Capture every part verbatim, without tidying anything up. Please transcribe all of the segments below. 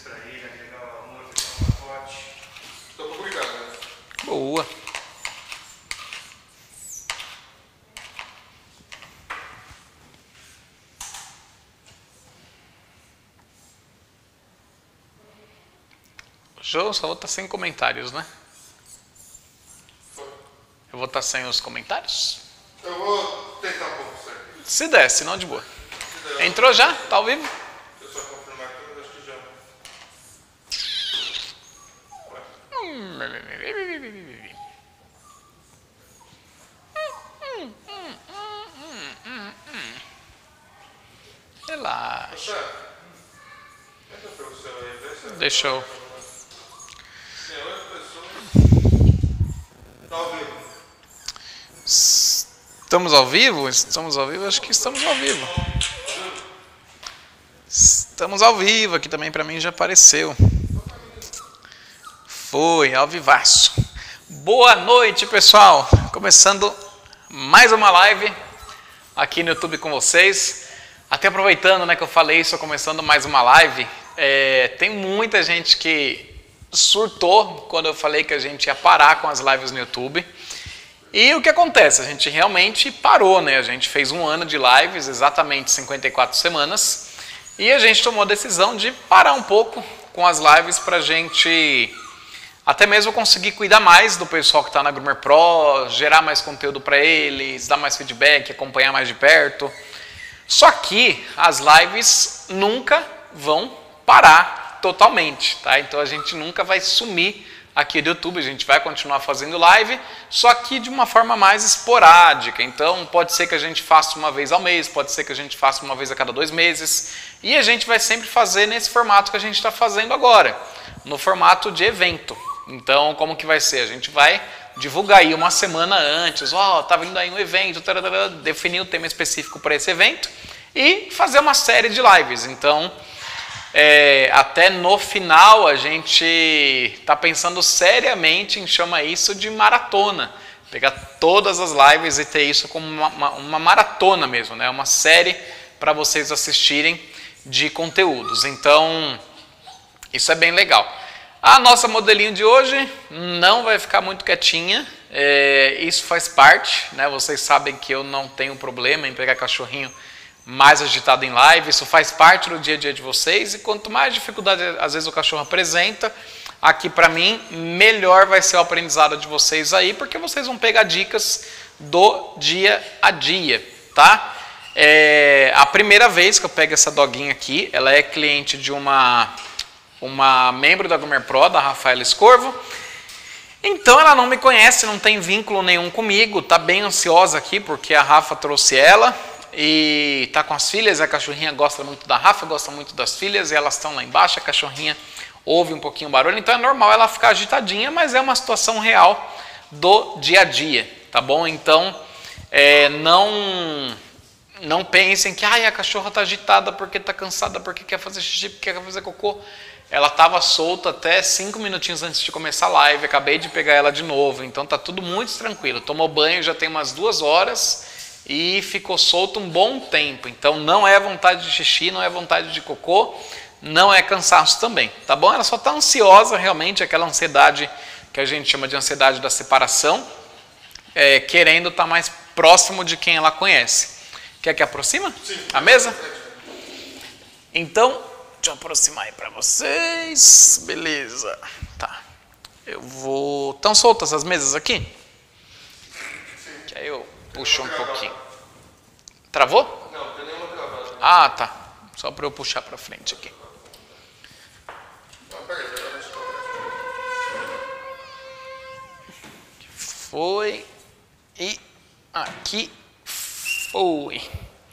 pra ele, agregar um outro pacote. Tô publicado, né? Boa. Jô, só vou estar sem comentários, né? Foi. Eu vou estar sem os comentários? Eu vou tentar um pouco certo. Se der, senão de boa. Se der, Entrou já? Tá ao vivo? eu só confirmar aqui, mas acho que já. Relaxa. Chefe, entra pelo seu aí, vê se é. Deixa eu... Tem oito pessoas. Tá ao vivo. Estamos ao vivo? Estamos ao vivo? Acho que estamos ao vivo. Estamos ao vivo, aqui também para mim já apareceu. Foi, ao vivaço. Boa noite, pessoal. Começando mais uma live aqui no YouTube com vocês. Até aproveitando, né, que eu falei isso, começando mais uma live. É, tem muita gente que surtou quando eu falei que a gente ia parar com as lives no YouTube. E o que acontece? A gente realmente parou, né? A gente fez um ano de lives, exatamente cinquenta e quatro semanas. E a gente tomou a decisão de parar um pouco com as lives para a gente até mesmo conseguir cuidar mais do pessoal que está na Groomer Pro, gerar mais conteúdo para eles, dar mais feedback, acompanhar mais de perto. Só que as lives nunca vão parar totalmente, tá? Então a gente nunca vai sumir aqui do YouTube, a gente vai continuar fazendo live, só que de uma forma mais esporádica. Então pode ser que a gente faça uma vez ao mês, pode ser que a gente faça uma vez a cada dois meses, e a gente vai sempre fazer nesse formato que a gente está fazendo agora, no formato de evento. Então como que vai ser? A gente vai divulgar aí uma semana antes, ó, oh, tá vindo aí um evento, tarará, definir o tema específico para esse evento e fazer uma série de lives. Então É, até no final a gente está pensando seriamente em chamar isso de maratona, pegar todas as lives e ter isso como uma, uma, uma maratona mesmo, né? Uma série para vocês assistirem de conteúdos. Então isso é bem legal. A nossa modelinho de hoje não vai ficar muito quietinha, é, isso faz parte, né? Vocês sabem que eu não tenho problema em pegar cachorrinho mais agitado em live, isso faz parte do dia a dia de vocês, e quanto mais dificuldade às vezes o cachorro apresenta, aqui para mim, melhor vai ser o aprendizado de vocês aí, porque vocês vão pegar dicas do dia a dia, tá? É a primeira vez que eu pego essa doguinha aqui, ela é cliente de uma, uma membro da Groomer Pro, da Rafaela Escorvo, então ela não me conhece, não tem vínculo nenhum comigo, tá bem ansiosa aqui, porque a Rafa trouxe ela, e tá com as filhas, a cachorrinha gosta muito da Rafa, gosta muito das filhas, e elas estão lá embaixo, a cachorrinha ouve um pouquinho o barulho, então é normal ela ficar agitadinha, mas é uma situação real do dia a dia, tá bom? Então, é, não, não pensem que ai, a cachorra tá agitada porque tá cansada, porque quer fazer xixi, porque quer fazer cocô. Ela estava solta até cinco minutinhos antes de começar a live, acabei de pegar ela de novo, então tá tudo muito tranquilo. Tomou banho já tem umas duas horas, e ficou solto um bom tempo, então não é vontade de xixi, não é vontade de cocô, não é cansaço também, tá bom? Ela só está ansiosa realmente, aquela ansiedade que a gente chama de ansiedade da separação, é, querendo estar tá mais próximo de quem ela conhece. Quer que aproxima? Sim. A mesa? Então, deixa eu aproximar aí para vocês, beleza, tá. Eu vou... Estão soltas as mesas aqui? Sim. Que aí eu puxo um pouquinho. Travou? Não, não tem nenhuma travada. Ah, tá. Só para eu puxar para frente aqui. Não, pega aí, deixa eu Foi. E aqui foi.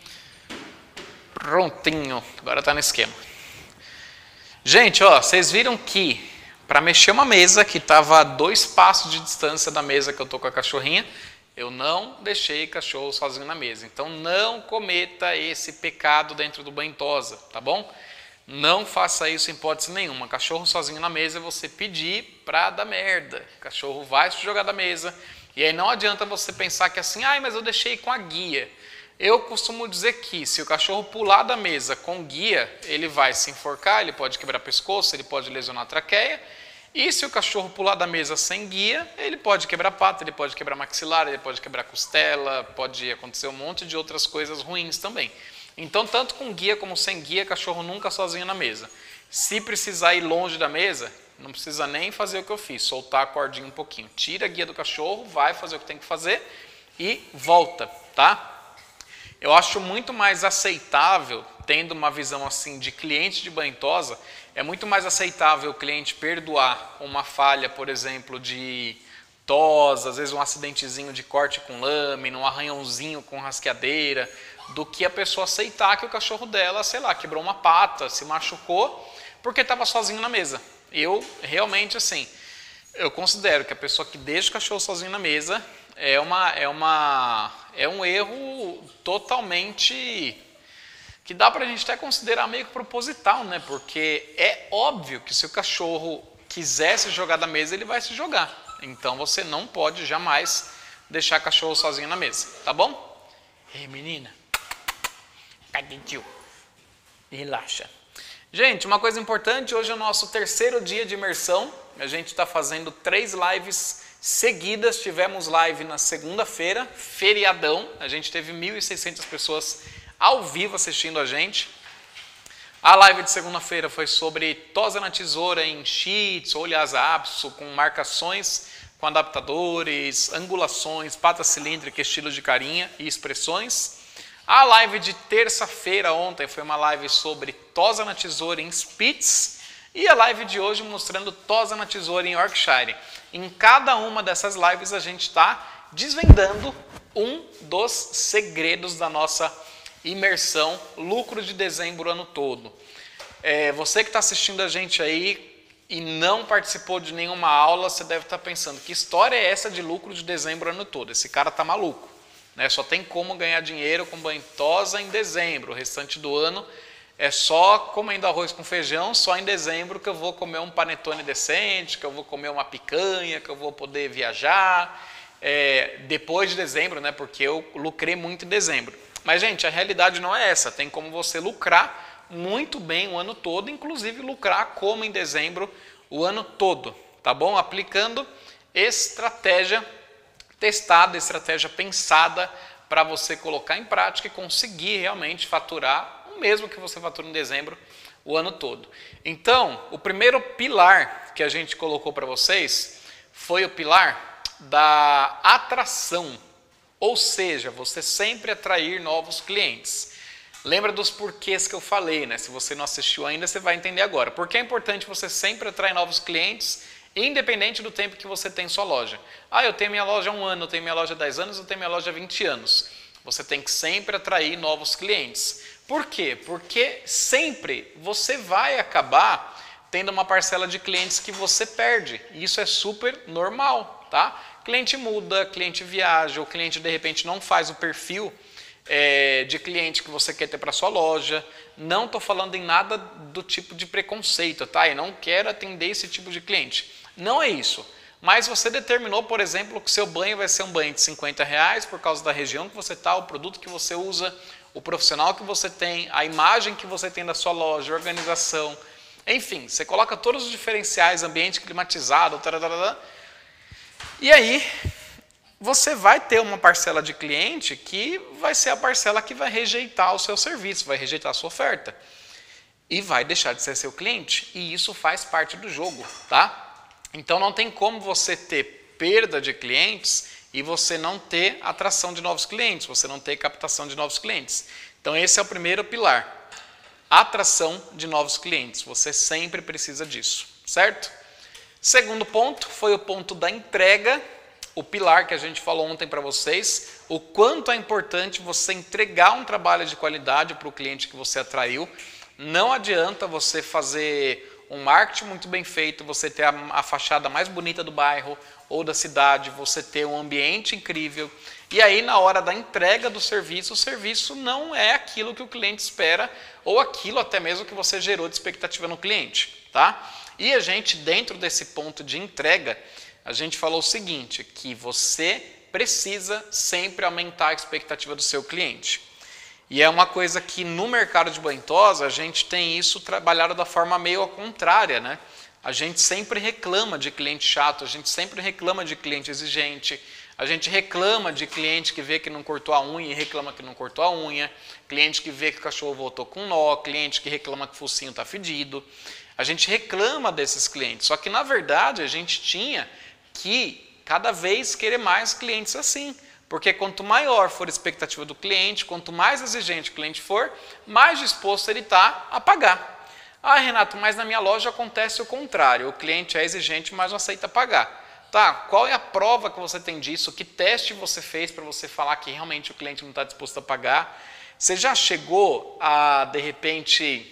Prontinho. Agora tá no esquema. Gente, ó, vocês viram que para mexer uma mesa que tava a dois passos de distância da mesa que eu tô com a cachorrinha, eu não deixei cachorro sozinho na mesa. Então não cometa esse pecado dentro do banho tosa, tá bom? Não faça isso em hipótese nenhuma. Cachorro sozinho na mesa é você pedir pra dar merda. O cachorro vai se jogar da mesa. E aí não adianta você pensar que assim, ai, mas eu deixei com a guia. Eu costumo dizer que se o cachorro pular da mesa com guia, ele vai se enforcar, ele pode quebrar pescoço, ele pode lesionar a traqueia. E se o cachorro pular da mesa sem guia, ele pode quebrar pata, ele pode quebrar maxilar, ele pode quebrar costela, pode acontecer um monte de outras coisas ruins também. Então, tanto com guia como sem guia, cachorro nunca sozinho na mesa. Se precisar ir longe da mesa, não precisa nem fazer o que eu fiz, soltar a cordinha um pouquinho. Tira a guia do cachorro, vai fazer o que tem que fazer e volta, tá? Eu acho muito mais aceitável, tendo uma visão assim de cliente de banho e tosa, é muito mais aceitável o cliente perdoar uma falha, por exemplo, de tosa, às vezes um acidentezinho de corte com lâmina, um arranhãozinho com rasqueadeira, do que a pessoa aceitar que o cachorro dela, sei lá, quebrou uma pata, se machucou, porque estava sozinho na mesa. Eu realmente, assim, eu considero que a pessoa que deixa o cachorro sozinho na mesa é, uma, é, uma, é um erro totalmente que dá pra gente até considerar meio que proposital, né? Porque é óbvio que se o cachorro quiser se jogar da mesa, ele vai se jogar. Então você não pode jamais deixar cachorro sozinho na mesa, tá bom? Ei, menina. Cadê tio? Relaxa. Gente, uma coisa importante, hoje é o nosso terceiro dia de imersão. A gente está fazendo três lives seguidas. Tivemos live na segunda-feira, feriadão. A gente teve mil e seiscentas pessoas ao vivo assistindo a gente. A live de segunda-feira foi sobre tosa na tesoura em Shih Tzu ou Lhasa Apso, com marcações, com adaptadores, angulações, pata cilíndrica, estilos de carinha e expressões. A live de terça-feira ontem foi uma live sobre tosa na tesoura em Spitz e a live de hoje mostrando tosa na tesoura em Yorkshire. Em cada uma dessas lives a gente está desvendando um dos segredos da nossa imersão lucro de dezembro o ano todo. É, você que está assistindo a gente aí e não participou de nenhuma aula, você deve estar pensando, que história é essa de lucro de dezembro o ano todo? Esse cara tá maluco. Né? Só tem como ganhar dinheiro com banho tosa em dezembro. O restante do ano é só comendo arroz com feijão, só em dezembro que eu vou comer um panetone decente, que eu vou comer uma picanha, que eu vou poder viajar. É, depois de dezembro, né? Porque eu lucrei muito em dezembro. Mas, gente, a realidade não é essa. Tem como você lucrar muito bem o ano todo, inclusive lucrar como em dezembro o ano todo, tá bom? Aplicando estratégia testada, estratégia pensada para você colocar em prática e conseguir realmente faturar o mesmo que você fatura em dezembro o ano todo. Então, o primeiro pilar que a gente colocou para vocês foi o pilar da atração, ou seja, você sempre atrair novos clientes. Lembra dos porquês que eu falei, né? Se você não assistiu ainda, você vai entender agora. Por que é importante você sempre atrair novos clientes, independente do tempo que você tem em sua loja. Ah, eu tenho minha loja há um ano, eu tenho minha loja há dez anos, eu tenho minha loja há vinte anos. Você tem que sempre atrair novos clientes. Por quê? Porque sempre você vai acabar tendo uma parcela de clientes que você perde. E isso é super normal, tá? Cliente muda, cliente viaja, o cliente de repente não faz o perfil é, de cliente que você quer ter para sua loja. Não estou falando em nada do tipo de preconceito, tá? Eu não quero atender esse tipo de cliente. Não é isso. Mas você determinou, por exemplo, que seu banho vai ser um banho de cinquenta reais por causa da região que você está, o produto que você usa, o profissional que você tem, a imagem que você tem da sua loja, a organização. Enfim, você coloca todos os diferenciais, ambiente climatizado, tararara, e aí você vai ter uma parcela de cliente que vai ser a parcela que vai rejeitar o seu serviço, vai rejeitar a sua oferta e vai deixar de ser seu cliente. E isso faz parte do jogo, tá? Então não tem como você ter perda de clientes e você não ter atração de novos clientes, você não ter captação de novos clientes. Então esse é o primeiro pilar, atração de novos clientes. Você sempre precisa disso, certo? Segundo ponto foi o ponto da entrega, o pilar que a gente falou ontem para vocês, o quanto é importante você entregar um trabalho de qualidade para o cliente que você atraiu. Não adianta você fazer um marketing muito bem feito, você ter a, a fachada mais bonita do bairro ou da cidade, você ter um ambiente incrível, e aí na hora da entrega do serviço, o serviço não é aquilo que o cliente espera, ou aquilo até mesmo que você gerou de expectativa no cliente, tá? E a gente, dentro desse ponto de entrega, a gente falou o seguinte, que você precisa sempre aumentar a expectativa do seu cliente. E é uma coisa que no mercado de banho tosa a gente tem isso trabalhado da forma meio ao contrária, né? A gente sempre reclama de cliente chato, a gente sempre reclama de cliente exigente, a gente reclama de cliente que vê que não cortou a unha e reclama que não cortou a unha, cliente que vê que o cachorro voltou com nó, cliente que reclama que o focinho está fedido. A gente reclama desses clientes, só que na verdade a gente tinha que cada vez querer mais clientes assim. Porque quanto maior for a expectativa do cliente, quanto mais exigente o cliente for, mais disposto ele está a pagar. Ah, Renato, mas na minha loja acontece o contrário. O cliente é exigente, mas não aceita pagar. Tá, qual é a prova que você tem disso? Que teste você fez para você falar que realmente o cliente não está disposto a pagar? Você já chegou a, de repente,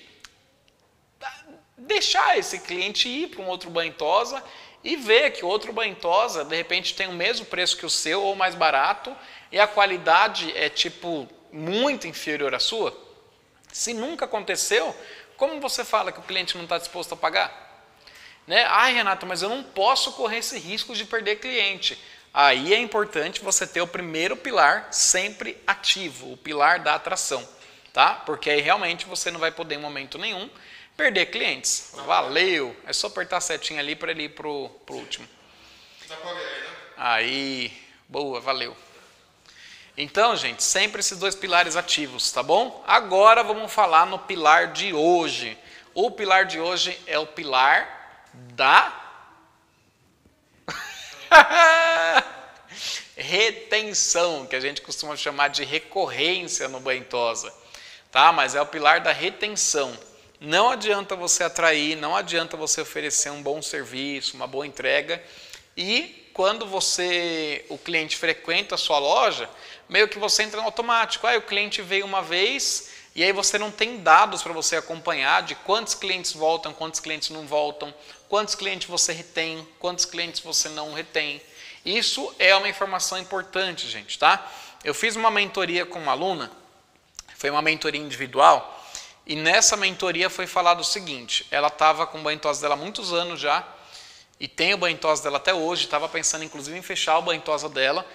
deixar esse cliente ir para um outro banho tosa e ver que outro banho tosa, de repente, tem o mesmo preço que o seu ou mais barato e a qualidade é, tipo, muito inferior à sua? Se nunca aconteceu, como você fala que o cliente não está disposto a pagar? Né? Ai, Renato, mas eu não posso correr esse risco de perder cliente. Aí é importante você ter o primeiro pilar sempre ativo, o pilar da atração, tá? Porque aí realmente você não vai poder em momento nenhum perder clientes. Valeu! É só apertar a setinha ali para ele ir pro, pro último. Dá pra ver aí, né? Aí, boa, valeu. Então, gente, sempre esses dois pilares ativos, tá bom? Agora vamos falar no pilar de hoje. O pilar de hoje é o pilar da retenção, que a gente costuma chamar de recorrência no banho tosa, tá? Mas é o pilar da retenção. Não adianta você atrair, não adianta você oferecer um bom serviço, uma boa entrega e quando você, o cliente frequenta a sua loja, meio que você entra no automático. Ah, o cliente veio uma vez e aí você não tem dados para você acompanhar de quantos clientes voltam, quantos clientes não voltam, quantos clientes você retém, quantos clientes você não retém. Isso é uma informação importante, gente, tá? Eu fiz uma mentoria com uma aluna, foi uma mentoria individual, e nessa mentoria foi falado o seguinte, ela estava com o banho tosa dela há muitos anos já, e tem o banho tosa dela até hoje, estava pensando inclusive em fechar o banho tosa dela,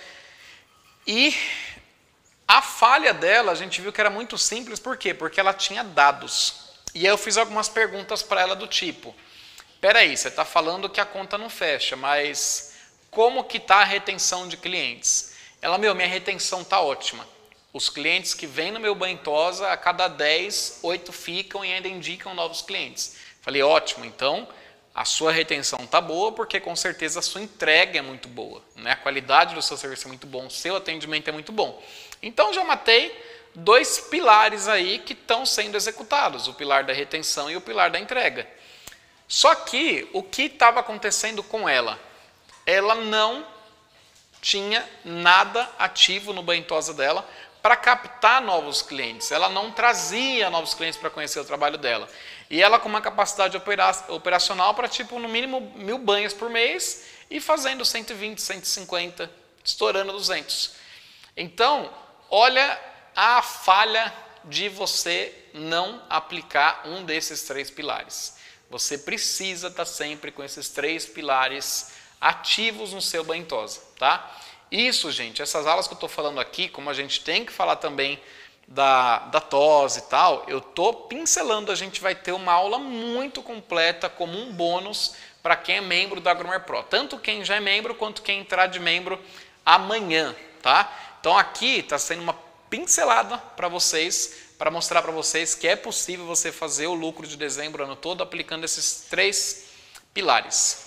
e a falha dela, a gente viu que era muito simples, por quê? Porque ela tinha dados, e aí eu fiz algumas perguntas para ela do tipo, peraí, você está falando que a conta não fecha, mas como que está a retenção de clientes? Ela, meu, minha retenção está ótima. Os clientes que vêm no meu banho tosa, a cada dez, oito ficam e ainda indicam novos clientes. Falei, ótimo, então a sua retenção está boa porque com certeza a sua entrega é muito boa, né? A qualidade do seu serviço é muito bom, o seu atendimento é muito bom. Então já matei dois pilares aí que estão sendo executados, o pilar da retenção e o pilar da entrega. Só que o que estava acontecendo com ela? Ela não tinha nada ativo no banho tosa dela para captar novos clientes. Ela não trazia novos clientes para conhecer o trabalho dela. E ela com uma capacidade opera operacional para, tipo, no mínimo mil banhos por mês e fazendo cento e vinte, cento e cinquenta, estourando duzentos. Então, olha a falha de você não aplicar um desses três pilares. Você precisa estar sempre com esses três pilares ativos no seu banho tosa, tá? Isso, gente, essas aulas que eu estou falando aqui, como a gente tem que falar também da, da tosse e tal, eu estou pincelando, a gente vai ter uma aula muito completa como um bônus para quem é membro da Groomer Pro. Tanto quem já é membro, quanto quem entrar de membro amanhã, tá? Então aqui está sendo uma pincelada para vocês, para mostrar para vocês que é possível você fazer o lucro de dezembro o ano todo aplicando esses três pilares.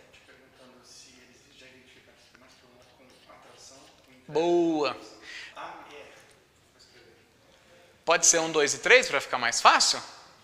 Boa. Pode ser um, dois e três para ficar mais fácil?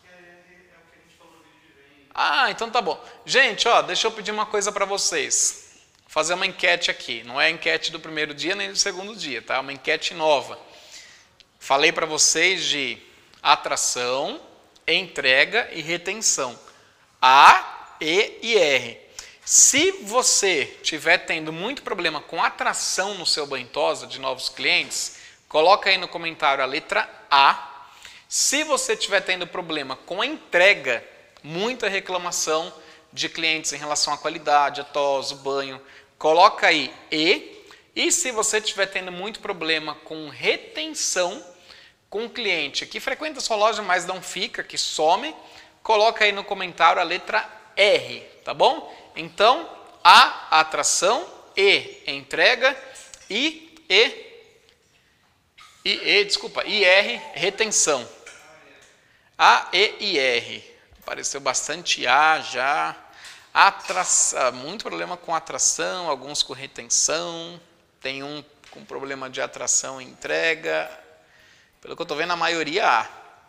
Ah, então tá bom. Gente, ó, deixa eu pedir uma coisa para vocês. Vou fazer uma enquete aqui. Não é a enquete do primeiro dia nem do segundo dia, tá? É uma enquete nova. Falei para vocês de atração, entrega e retenção. A, E e R. Se você estiver tendo muito problema com atração no seu banho tosa de novos clientes, coloca aí no comentário a letra A. Se você estiver tendo problema com a entrega, muita reclamação de clientes em relação à qualidade, a tosse, o banho, coloca aí E. E se você estiver tendo muito problema com retenção, com um cliente que frequenta a sua loja, mas não fica, que some, coloca aí no comentário a letra R, tá bom? Então, A, atração, E, entrega, I, E, I, E, desculpa, I, R, retenção. A, E e R. Apareceu bastante A já. Atração, muito problema com atração, alguns com retenção. Tem um com problema de atração e entrega. Pelo que eu estou vendo, a maioria A.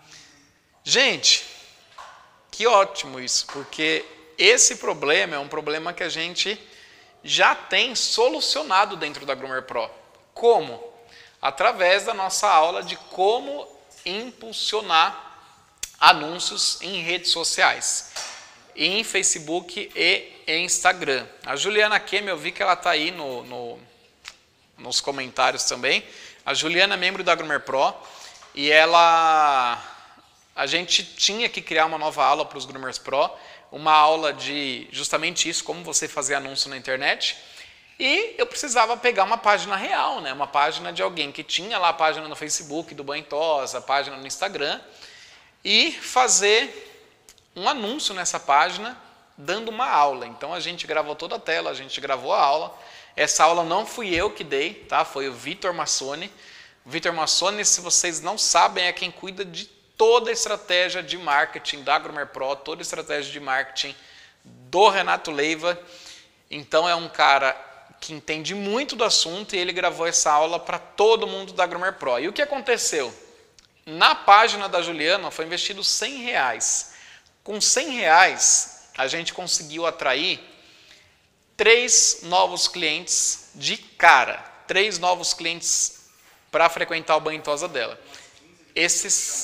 Gente, que ótimo isso, porque esse problema é um problema que a gente já tem solucionado dentro da Groomer Pro. Como? Através da nossa aula de como impulsionar anúncios em redes sociais, em Facebook e Instagram. A Juliana Kemi, eu vi que ela está aí no, no, nos comentários também. A Juliana é membro da Groomer Pro e ela, a gente tinha que criar uma nova aula para os Groomers Pro, uma aula de justamente isso, como você fazer anúncio na internet. E eu precisava pegar uma página real, né? Uma página de alguém que tinha lá a página no Facebook do Bantosa, a página no Instagram, e fazer um anúncio nessa página dando uma aula. Então a gente gravou toda a tela, a gente gravou a aula. Essa aula não fui eu que dei, tá? Foi o Vitor Massoni. O Vitor Massoni, se vocês não sabem, é quem cuida de toda a estratégia de marketing da Groomer Pro, toda a estratégia de marketing do Renato Leiva. Então é um cara que entende muito do assunto e ele gravou essa aula para todo mundo da Groomer Pro. E o que aconteceu? Na página da Juliana foi investido cem reais. Com cem reais, a gente conseguiu atrair três novos clientes de cara. Três novos clientes para frequentar o Bantosa dela. Esses...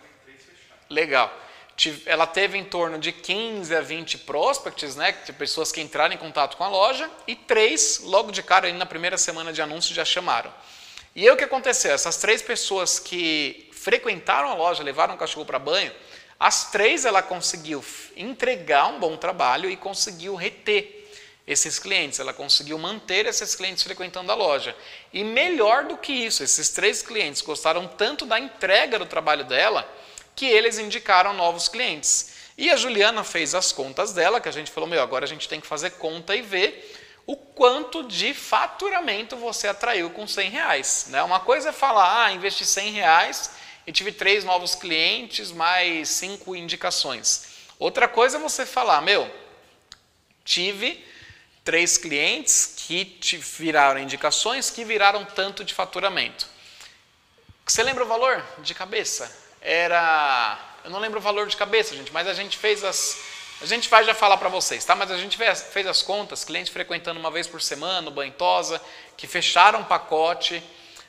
Legal. Ela teve em torno de quinze a vinte prospects, né, de pessoas que entraram em contato com a loja, e três, logo de cara, na primeira semana de anúncio, já chamaram. E aí o que aconteceu? Essas três pessoas que frequentaram a loja, levaram o cachorro para banho, as três ela conseguiu entregar um bom trabalho e conseguiu reter esses clientes, ela conseguiu manter esses clientes frequentando a loja. E melhor do que isso, esses três clientes gostaram tanto da entrega do trabalho dela, que eles indicaram novos clientes. E a Juliana fez as contas dela, que a gente falou, meu, agora a gente tem que fazer conta e ver o quanto de faturamento você atraiu com cem reais. Né? Uma coisa é falar, ah, investi cem reais e tive três novos clientes, mais cinco indicações. Outra coisa é você falar, meu, tive três clientes que te viraram indicações, que viraram tanto de faturamento. Você lembra o valor de cabeça? Era, eu não lembro o valor de cabeça, gente, mas a gente fez as, a gente vai já falar para vocês, tá? Mas a gente fez, fez as contas, clientes frequentando uma vez por semana, o Bantosa, que fecharam um pacote,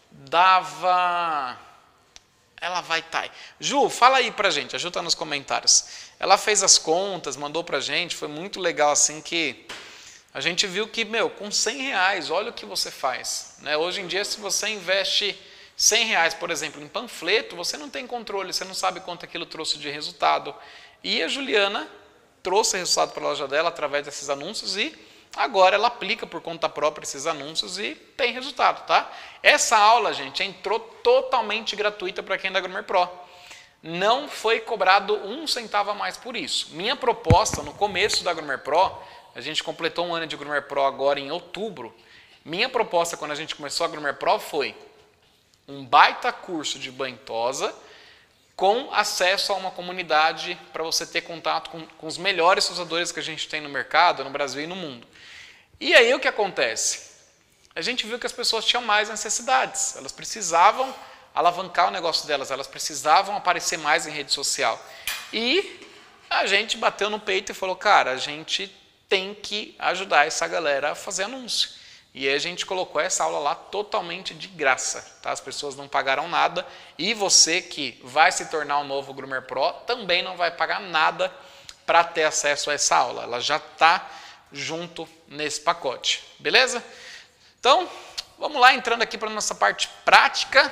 dava, ela vai tá aí. Ju, fala aí pra gente, ajuda nos comentários. Ela fez as contas, mandou pra gente, foi muito legal assim que a gente viu que, meu, com cem reais, olha o que você faz, né? Hoje em dia, se você investe cem reais, por exemplo, em panfleto, você não tem controle, você não sabe quanto aquilo trouxe de resultado. E a Juliana trouxe resultado para a loja dela através desses anúncios e agora ela aplica por conta própria esses anúncios e tem resultado, tá? Essa aula, gente, entrou totalmente gratuita para quem é da Groomer Pro. Não foi cobrado um centavo a mais por isso. Minha proposta, no começo da Groomer Pro, a gente completou um ano de Groomer Pro agora em outubro, minha proposta quando a gente começou a Groomer Pro foi um baita curso de Bantosa com acesso a uma comunidade para você ter contato com, com os melhores usadores que a gente tem no mercado, no Brasil e no mundo. E aí o que acontece? A gente viu que as pessoas tinham mais necessidades, elas precisavam alavancar o negócio delas, elas precisavam aparecer mais em rede social. E a gente bateu no peito e falou, cara, a gente tem que ajudar essa galera a fazer anúncio. E aí a gente colocou essa aula lá totalmente de graça, tá? As pessoas não pagaram nada e você que vai se tornar um novo Groomer Pro também não vai pagar nada para ter acesso a essa aula. Ela já está junto nesse pacote, beleza? Então, vamos lá, entrando aqui para a nossa parte prática.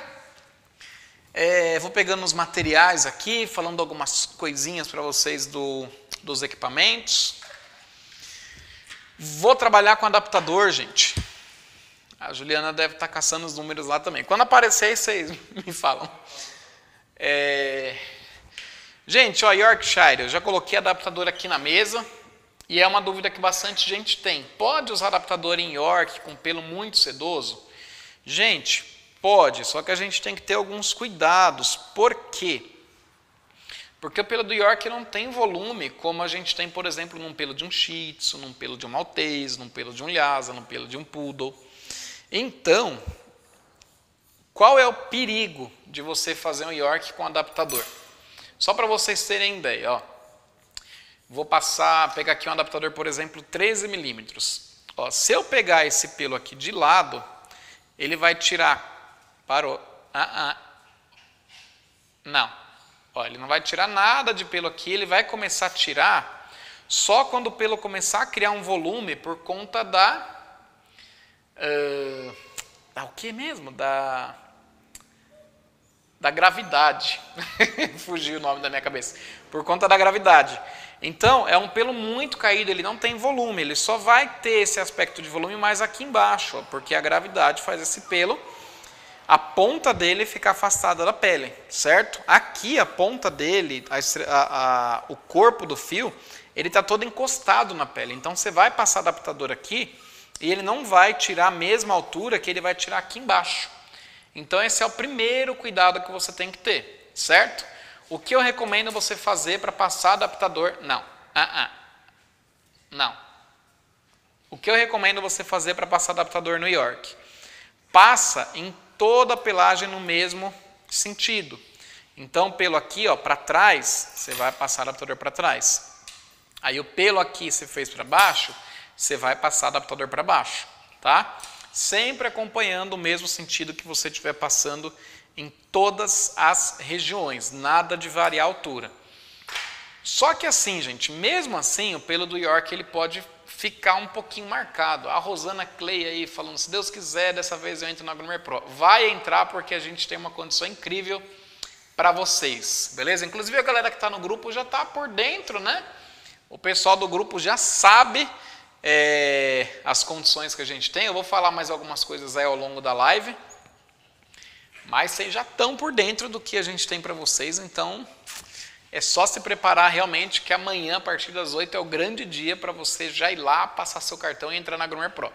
É, vou pegando os materiais aqui, falando algumas coisinhas para vocês do, dos equipamentos. Vou trabalhar com adaptador, gente. A Juliana deve estar caçando os números lá também. Quando aparecer, vocês me falam. É... Gente, ó, Yorkshire, eu já coloquei adaptador aqui na mesa e é uma dúvida que bastante gente tem. Pode usar adaptador em York com pelo muito sedoso? Gente, pode, só que a gente tem que ter alguns cuidados. Por quê? Porque o pelo do York não tem volume como a gente tem, por exemplo, num pelo de um Shih Tzu, num pelo de um Maltese, num pelo de um Lhasa, num pelo de um Poodle. Então, qual é o perigo de você fazer um York com adaptador? Só para vocês terem ideia, ó. Vou passar, pegar aqui um adaptador, por exemplo, treze milímetros. Ó, se eu pegar esse pelo aqui de lado, ele vai tirar. Parou. Ah, ah. Não. Ó, ele não vai tirar nada de pelo aqui, ele vai começar a tirar só quando o pelo começar a criar um volume por conta da... Uh, da o que mesmo? Da... da gravidade. Fugiu o nome da minha cabeça. Por conta da gravidade. Então, é um pelo muito caído, ele não tem volume, ele só vai ter esse aspecto de volume mais aqui embaixo, ó, porque a gravidade faz esse pelo, a ponta dele ficar afastada da pele, certo? Aqui, a ponta dele, a, a, a, o corpo do fio, ele está todo encostado na pele. Então, você vai passar adaptador aqui e ele não vai tirar a mesma altura que ele vai tirar aqui embaixo. Então, esse é o primeiro cuidado que você tem que ter, certo? O que eu recomendo você fazer para passar adaptador? Não. Ah, ah. Não. O que eu recomendo você fazer para passar adaptador no York? Passa em toda a pelagem no mesmo sentido. Então, pelo aqui, ó, para trás, você vai passar adaptador para trás. Aí o pelo aqui você fez para baixo, você vai passar adaptador para baixo, tá? Sempre acompanhando o mesmo sentido que você estiver passando em todas as regiões, nada de variar a altura. Só que assim, gente, mesmo assim, o pelo do York ele pode ficar um pouquinho marcado. A Rosana Clay aí falando, se Deus quiser, dessa vez eu entro na Groomer Pro. Vai entrar porque a gente tem uma condição incrível para vocês, beleza? Inclusive a galera que está no grupo já está por dentro, né? O pessoal do grupo já sabe é, as condições que a gente tem. Eu vou falar mais algumas coisas aí ao longo da live. Mas vocês já estão por dentro do que a gente tem para vocês, então é só se preparar realmente que amanhã, a partir das oito, é o grande dia para você já ir lá, passar seu cartão e entrar na Groomer Pro.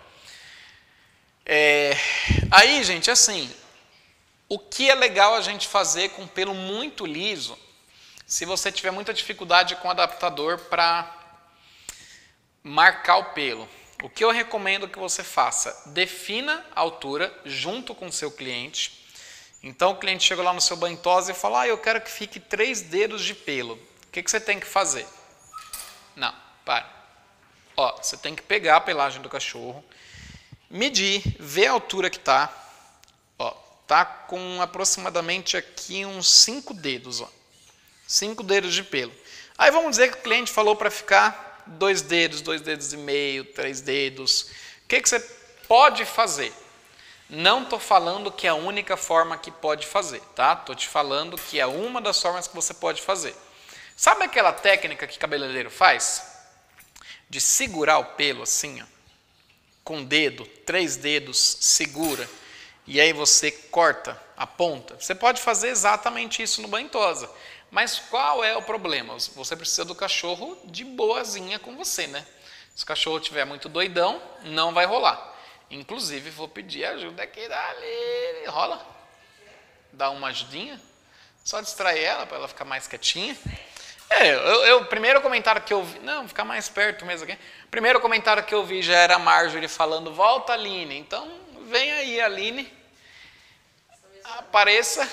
É, aí, gente, assim, o que é legal a gente fazer com pelo muito liso, se você tiver muita dificuldade com o adaptador para marcar o pelo? O que eu recomendo que você faça? Defina a altura junto com o seu cliente. Então o cliente chega lá no seu banho tosa e fala, ah, eu quero que fique três dedos de pelo. O que, que você tem que fazer? Não, para. Ó, você tem que pegar a pelagem do cachorro, medir, ver a altura que está. Ó, tá com aproximadamente aqui uns cinco dedos, ó. cinco dedos de pelo. Aí vamos dizer que o cliente falou para ficar dois dedos, dois dedos e meio, três dedos. O que, que você pode fazer? Não estou falando que é a única forma que pode fazer, tá? Estou te falando que é uma das formas que você pode fazer. Sabe aquela técnica que cabeleireiro faz? De segurar o pelo assim, ó, com o dedo, três dedos, segura, e aí você corta a ponta. Você pode fazer exatamente isso no banho tosa. Mas qual é o problema? Você precisa do cachorro de boazinha com você, né? Se o cachorro estiver muito doidão, não vai rolar. Inclusive, vou pedir ajuda aqui da Aline. Rola? Dá uma ajudinha? Só distrair ela para ela ficar mais quietinha. É, eu, eu, o primeiro comentário que eu vi... Não, ficar mais perto mesmo aqui. O primeiro comentário que eu vi já era a Marjorie falando, volta, Aline. Então, vem aí, Aline. Apareça.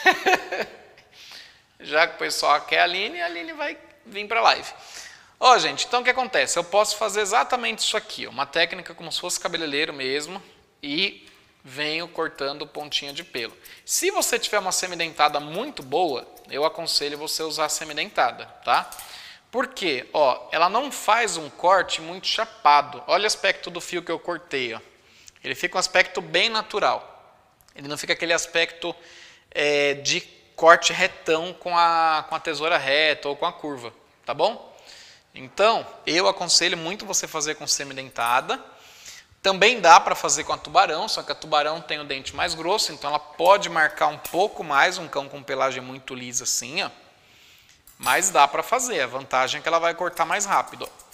Já que o pessoal quer a Aline, a Aline vai vir para a live. Ó, oh, gente, então o que acontece? Eu posso fazer exatamente isso aqui, uma técnica como se fosse cabeleireiro mesmo, e venho cortando pontinha de pelo. Se você tiver uma semidentada muito boa, eu aconselho você usar a semidentada, tá? Por quê? Ó, ela não faz um corte muito chapado. Olha o aspecto do fio que eu cortei, ó. Ele fica um aspecto bem natural. Ele não fica aquele aspecto é, de corte retão com a, com a tesoura reta ou com a curva, tá bom? Então, eu aconselho muito você fazer com semidentada, Também dá para fazer com a tubarão, só que a tubarão tem o dente mais grosso, então ela pode marcar um pouco mais um cão com pelagem muito lisa assim, ó. Mas dá para fazer, a vantagem é que ela vai cortar mais rápido. Ó.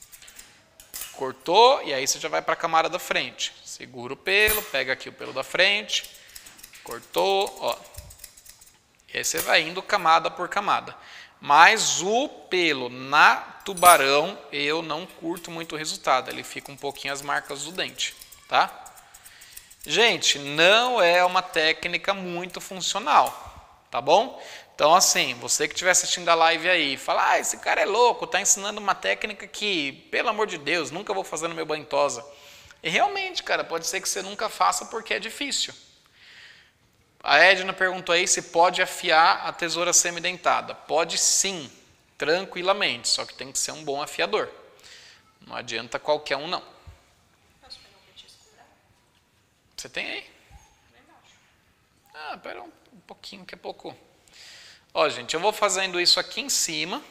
Cortou e aí você já vai para a camada da frente. Segura o pelo, pega aqui o pelo da frente, cortou, ó. E aí você vai indo camada por camada. Mas o pelo na tubarão, eu não curto muito o resultado. Ele fica um pouquinho as marcas do dente, tá? Gente, não é uma técnica muito funcional, tá bom? Então, assim, você que estiver assistindo a live aí, fala, ah, esse cara é louco, tá ensinando uma técnica que, pelo amor de Deus, nunca vou fazer no meu banho tosa. E realmente, cara, pode ser que você nunca faça porque é difícil. A Edna perguntou aí se pode afiar a tesoura semidentada. Pode sim, tranquilamente, só que tem que ser um bom afiador. Não adianta qualquer um, não. Posso pegar um petisco pra? Você tem aí? Lá embaixo. Ah, pera um, um pouquinho, que é pouco. Ó, gente, eu vou fazendo isso aqui em cima.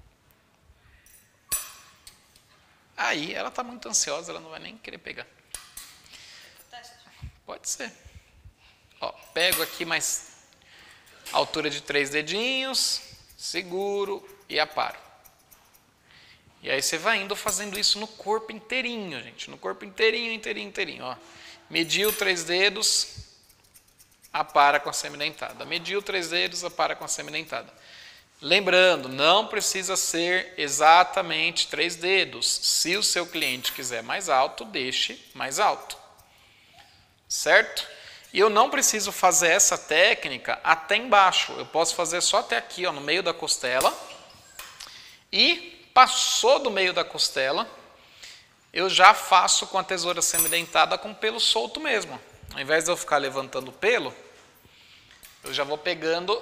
Aí, ela tá muito ansiosa, ela não vai nem querer pegar. Teste. Pode ser. Ó, pego aqui mais altura de três dedinhos, seguro e aparo. E aí você vai indo fazendo isso no corpo inteirinho, gente. No corpo inteirinho, inteirinho, inteirinho. Ó. Mediu três dedos, apara com a semidentada. Mediu três dedos, apara com a semidentada. Lembrando, não precisa ser exatamente três dedos. Se o seu cliente quiser mais alto, deixe mais alto. Certo? E eu não preciso fazer essa técnica até embaixo. Eu posso fazer só até aqui, ó, no meio da costela. E passou do meio da costela, eu já faço com a tesoura semidentada com pelo solto mesmo. Ao invés de eu ficar levantando o pelo, eu já vou pegando...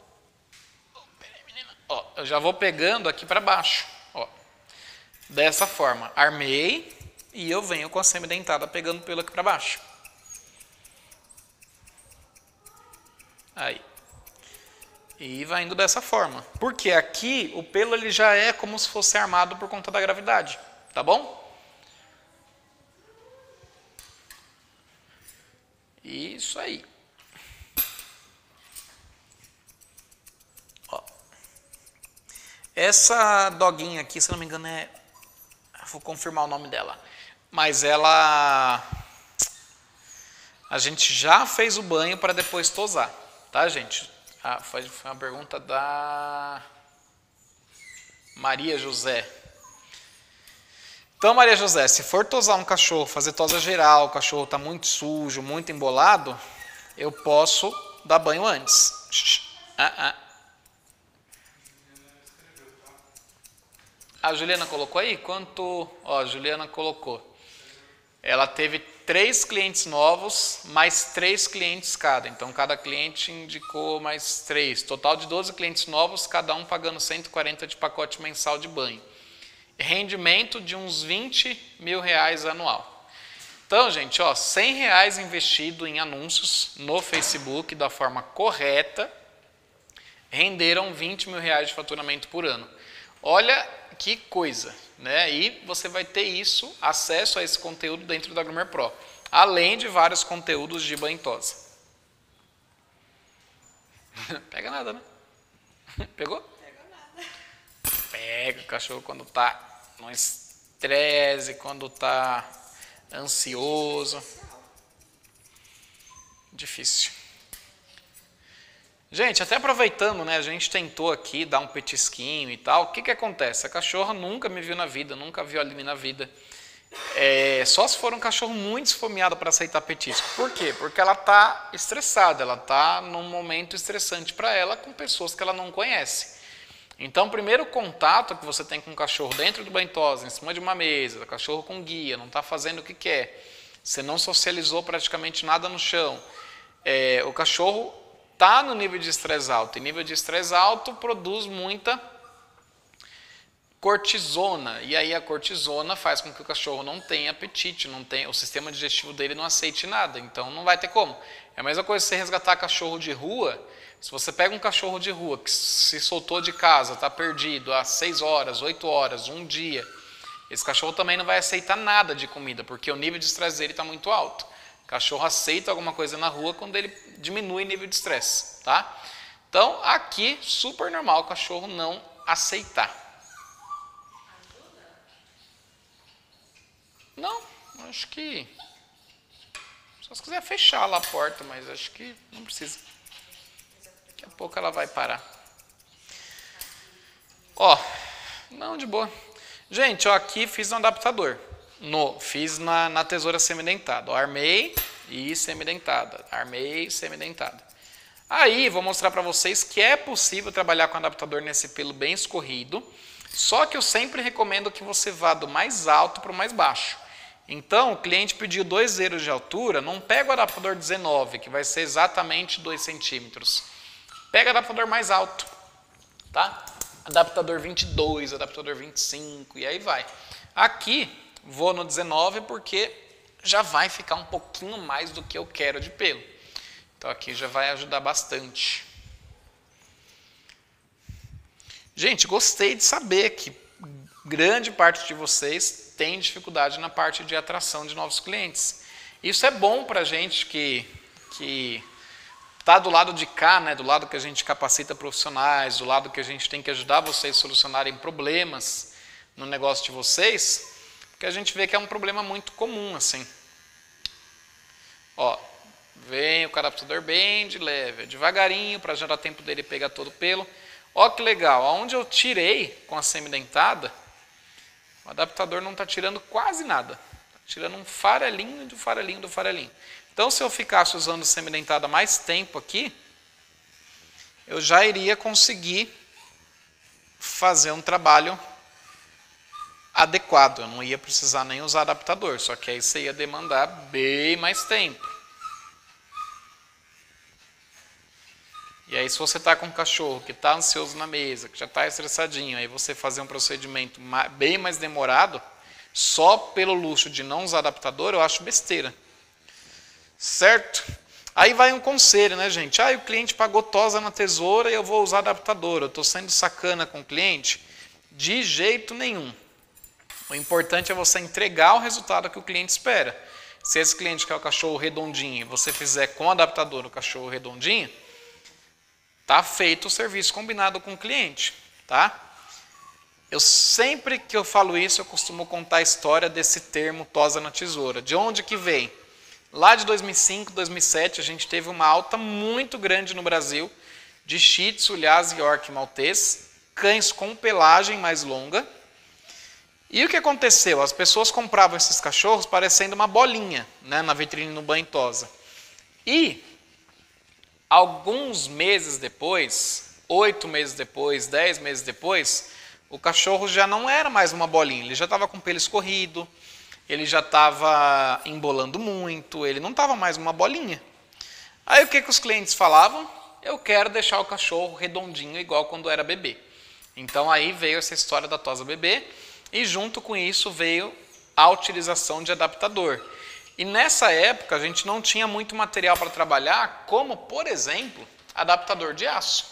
Ó, eu já vou pegando aqui para baixo. Ó, dessa forma. Armei e eu venho com a semidentada pegando pelo aqui para baixo. Aí. E vai indo dessa forma. Porque aqui o pelo ele já é como se fosse armado por conta da gravidade. Tá bom? Isso aí. Ó. Essa doguinha aqui, se não me engano, é... Vou confirmar o nome dela. Mas ela... A gente já fez o banho para depois tosar. Tá, gente? Ah, foi, foi uma pergunta da Maria José. Então, Maria José, se for tosar um cachorro, fazer tosa geral, o cachorro está muito sujo, muito embolado, eu posso dar banho antes. Ah, ah. A Juliana colocou aí? Quanto? Ó, a Juliana colocou. Ela teve três clientes novos, mais três clientes cada. Então, cada cliente indicou mais três. Total de doze clientes novos, cada um pagando cento e quarenta de pacote mensal de banho. Rendimento de uns vinte mil reais anual. Então, gente, ó, cem reais investido em anúncios no Facebook da forma correta, renderam vinte mil reais de faturamento por ano. Olha que coisa, né? E você vai ter isso, acesso a esse conteúdo dentro da Groomer Pro, além de vários conteúdos de banho tosa. Pega nada, né? Pegou? Pega nada. Pega o cachorro quando tá no estresse, quando tá ansioso. Difícil. Gente, até aproveitando, né, a gente tentou aqui dar um petisquinho e tal. O que que acontece? A cachorra nunca me viu na vida, nunca viu a Aline na vida. É, só se for um cachorro muito esfomeado para aceitar petisco. Por quê? Porque ela está estressada, ela está num momento estressante para ela com pessoas que ela não conhece. Então, o primeiro contato que você tem com o cachorro dentro do banho tosa, em cima de uma mesa, o cachorro com guia, não está fazendo o que quer, você não socializou praticamente nada no chão, é, o cachorro está no nível de estresse alto, e nível de estresse alto produz muita cortisona, e aí a cortisona faz com que o cachorro não tenha apetite, não tenha, o sistema digestivo dele não aceite nada, então não vai ter como. É a mesma coisa se você resgatar cachorro de rua. Se você pega um cachorro de rua que se soltou de casa, está perdido há seis horas, oito horas, um dia, esse cachorro também não vai aceitar nada de comida, porque o nível de estresse dele está muito alto. O cachorro aceita alguma coisa na rua quando ele diminui o nível de estresse, tá? Então, aqui, super normal o cachorro não aceitar. Não, acho que... Só se quiser fechar lá a porta, mas acho que não precisa. Daqui a pouco ela vai parar. Ó, não, de boa. Gente, ó, aqui fiz um adaptador. No, fiz na, na tesoura semidentada. Ó, armei e semidentada. Armei e semidentada. Aí, vou mostrar para vocês que é possível trabalhar com adaptador nesse pelo bem escorrido. Só que eu sempre recomendo que você vá do mais alto para o mais baixo. Então, o cliente pediu dois dedos de altura, não pega o adaptador dezenove, que vai ser exatamente dois centímetros. Pega o adaptador mais alto, tá? Adaptador vinte e dois, adaptador vinte e cinco, e aí vai. Aqui, vou no dezenove porque já vai ficar um pouquinho mais do que eu quero de pelo. Então, aqui já vai ajudar bastante. Gente, gostei de saber que grande parte de vocês tem dificuldade na parte de atração de novos clientes. Isso é bom para a gente que que está do lado de cá, né, do lado que a gente capacita profissionais, do lado que a gente tem que ajudar vocês a solucionarem problemas no negócio de vocês, porque a gente vê que é um problema muito comum, assim. Ó, vem o adaptador bem de leve, devagarinho, para já dar tempo dele pegar todo o pelo. Ó que legal, onde eu tirei com a semidentada, o adaptador não está tirando quase nada. Está tirando um farelinho do farelinho do farelinho. Então, se eu ficasse usando semidentada mais tempo aqui, eu já iria conseguir fazer um trabalho adequado. Eu não ia precisar nem usar adaptador, só que aí você ia demandar bem mais tempo. E aí, se você está com um cachorro que está ansioso na mesa, que já está estressadinho, aí você fazer um procedimento bem mais demorado, só pelo luxo de não usar adaptador, eu acho besteira. Certo? Aí vai um conselho, né, gente? Ah, o cliente pagou tosa na tesoura e eu vou usar adaptador. Eu estou sendo sacana com o cliente? De jeito nenhum. O importante é você entregar o resultado que o cliente espera. Se esse cliente quer o cachorro redondinho e você fizer com adaptador o cachorro redondinho, tá feito o serviço combinado com o cliente, tá? Eu sempre que eu falo isso, eu costumo contar a história desse termo tosa na tesoura. De onde que vem? Lá de dois mil e cinco, dois mil e sete, a gente teve uma alta muito grande no Brasil de Shih Tzu, Lhasa, York e Maltês, cães com pelagem mais longa. E o que aconteceu? As pessoas compravam esses cachorros parecendo uma bolinha, né, na vitrine no banho tosa. E alguns meses depois, oito meses depois, dez meses depois, o cachorro já não era mais uma bolinha, ele já estava com pelo escorrido, ele já estava embolando muito, ele não estava mais uma bolinha. Aí o que, que os clientes falavam? Eu quero deixar o cachorro redondinho igual quando era bebê. Então aí veio essa história da tosa bebê e junto com isso veio a utilização de adaptador. E nessa época a gente não tinha muito material para trabalhar, como por exemplo, adaptador de aço.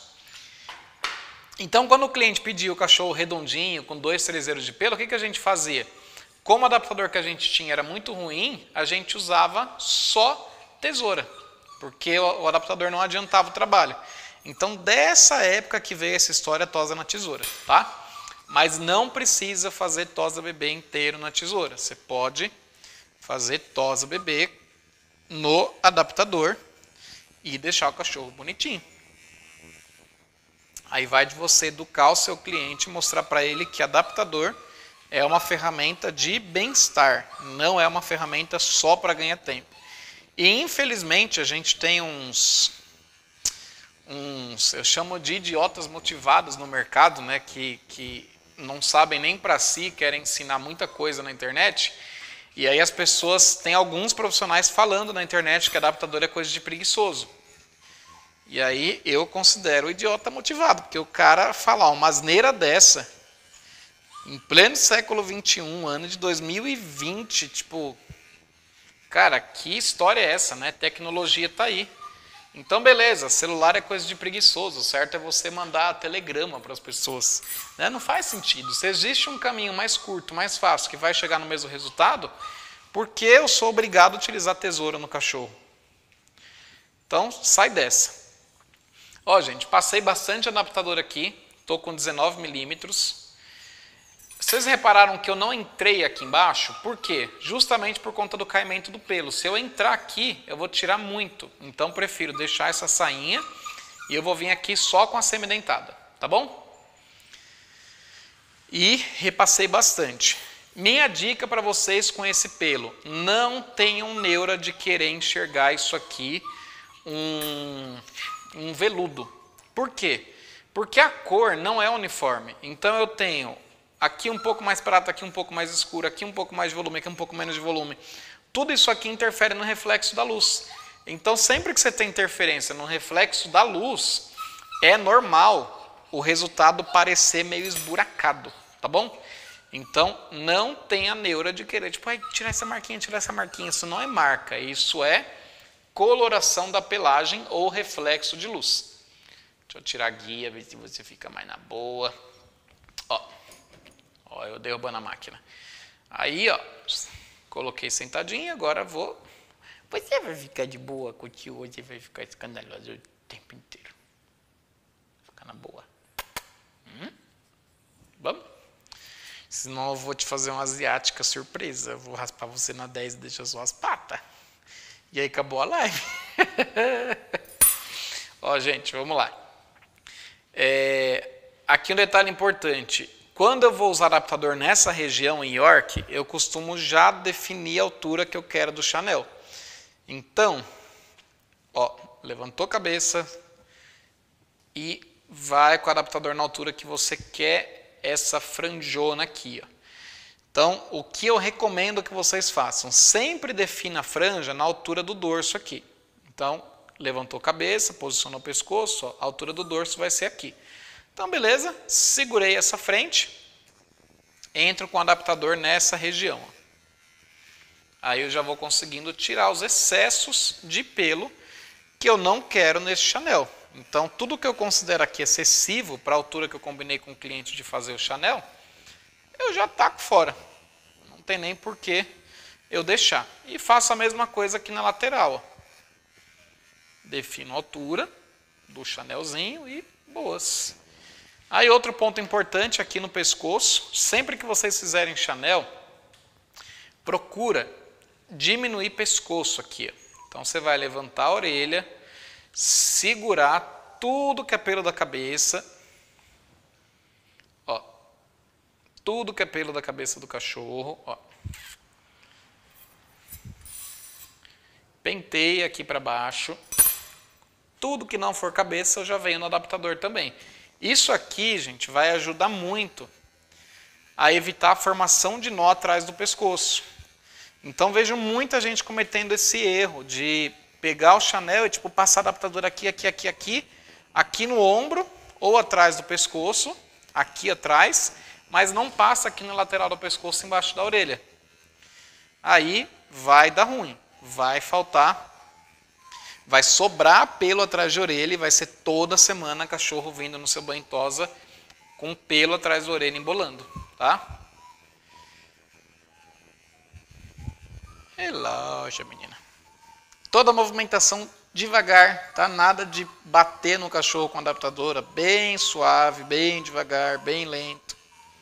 Então quando o cliente pedia o cachorro redondinho, com dois, três dedos de pelo, o que, que a gente fazia? Como o adaptador que a gente tinha era muito ruim, a gente usava só tesoura, porque o adaptador não adiantava o trabalho. Então, dessa época que veio essa história tosa na tesoura, tá? Mas não precisa fazer tosa bebê inteiro na tesoura. Você pode fazer tosa bebê no adaptador e deixar o cachorro bonitinho. Aí vai de você educar o seu cliente e mostrar para ele que adaptador é uma ferramenta de bem-estar, não é uma ferramenta só para ganhar tempo. E infelizmente a gente tem uns, uns, eu chamo de idiotas motivados no mercado, né, que, que não sabem nem para si, querem ensinar muita coisa na internet. E aí as pessoas, tem alguns profissionais falando na internet que adaptador é coisa de preguiçoso. E aí eu considero o idiota motivado, porque o cara falar uma asneira dessa em pleno século vinte e um, ano de dois mil e vinte, tipo, cara, que história é essa, né? Tecnologia tá aí. Então, beleza, celular é coisa de preguiçoso, certo? É você mandar telegrama para as pessoas. Né? Não faz sentido. Se existe um caminho mais curto, mais fácil, que vai chegar no mesmo resultado, por que eu sou obrigado a utilizar tesoura no cachorro? Então, sai dessa. Ó, gente, passei bastante adaptador aqui. Estou com dezenove milímetros. Vocês repararam que eu não entrei aqui embaixo? Por quê? Justamente por conta do caimento do pelo. Se eu entrar aqui, eu vou tirar muito. Então, prefiro deixar essa sainha e eu vou vir aqui só com a semidentada. Tá bom? E repassei bastante. Minha dica para vocês com esse pelo. Não tenham neura de querer enxergar isso aqui um, um veludo. Por quê? Porque a cor não é uniforme. Então, eu tenho... aqui um pouco mais prata, aqui um pouco mais escuro, aqui um pouco mais de volume, aqui um pouco menos de volume. Tudo isso aqui interfere no reflexo da luz. Então, sempre que você tem interferência no reflexo da luz, é normal o resultado parecer meio esburacado, tá bom? Então, não tenha neura de querer, tipo, ai, tirar essa marquinha, tirar essa marquinha. Isso não é marca, isso é coloração da pelagem ou reflexo de luz. Deixa eu tirar a guia, ver se você fica mais na boa. Ó. Ó, eu derrubando a máquina. Aí, ó, coloquei sentadinho, agora vou... Você vai ficar de boa com o tio, você vai ficar escandaloso o tempo inteiro. Fica na boa. Hum? Vamos? Senão eu vou te fazer uma asiática surpresa. Eu vou raspar você na dez e deixar só as patas. E aí acabou a live. Ó, gente, vamos lá. É, aqui um detalhe importante. Quando eu vou usar adaptador nessa região em York, eu costumo já definir a altura que eu quero do Chanel. Então, ó, levantou a cabeça e vai com o adaptador na altura que você quer essa franjona aqui. Ó. Então, o que eu recomendo que vocês façam? Sempre defina a franja na altura do dorso aqui. Então, levantou a cabeça, posicionou o pescoço, ó, a altura do dorso vai ser aqui. Então, beleza, segurei essa frente, entro com o adaptador nessa região. Aí eu já vou conseguindo tirar os excessos de pelo que eu não quero nesse Chanel. Então, tudo que eu considero aqui excessivo para a altura que eu combinei com o cliente de fazer o Chanel, eu já taco fora. Não tem nem por que eu deixar. E faço a mesma coisa aqui na lateral. Ó. Defino a altura do Chanelzinho e boas. Aí outro ponto importante aqui no pescoço, sempre que vocês fizerem Chanel, procura diminuir pescoço aqui. Então você vai levantar a orelha, segurar tudo que é pelo da cabeça, ó, tudo que é pelo da cabeça do cachorro, ó. Penteia aqui para baixo, tudo que não for cabeça eu já venho no adaptador também. Isso aqui, gente, vai ajudar muito a evitar a formação de nó atrás do pescoço. Então, vejo muita gente cometendo esse erro de pegar o Chanel e tipo, passar adaptador aqui, aqui, aqui, aqui, aqui no ombro ou atrás do pescoço, aqui atrás, mas não passa aqui na lateral do pescoço, embaixo da orelha. Aí vai dar ruim, vai faltar... Vai sobrar pelo atrás de orelha e vai ser toda semana cachorro vindo no seu banho tosa com pelo atrás da orelha embolando, tá? Relaxa, menina. Toda movimentação devagar, tá? Nada de bater no cachorro com a adaptadora, bem suave, bem devagar, bem lento.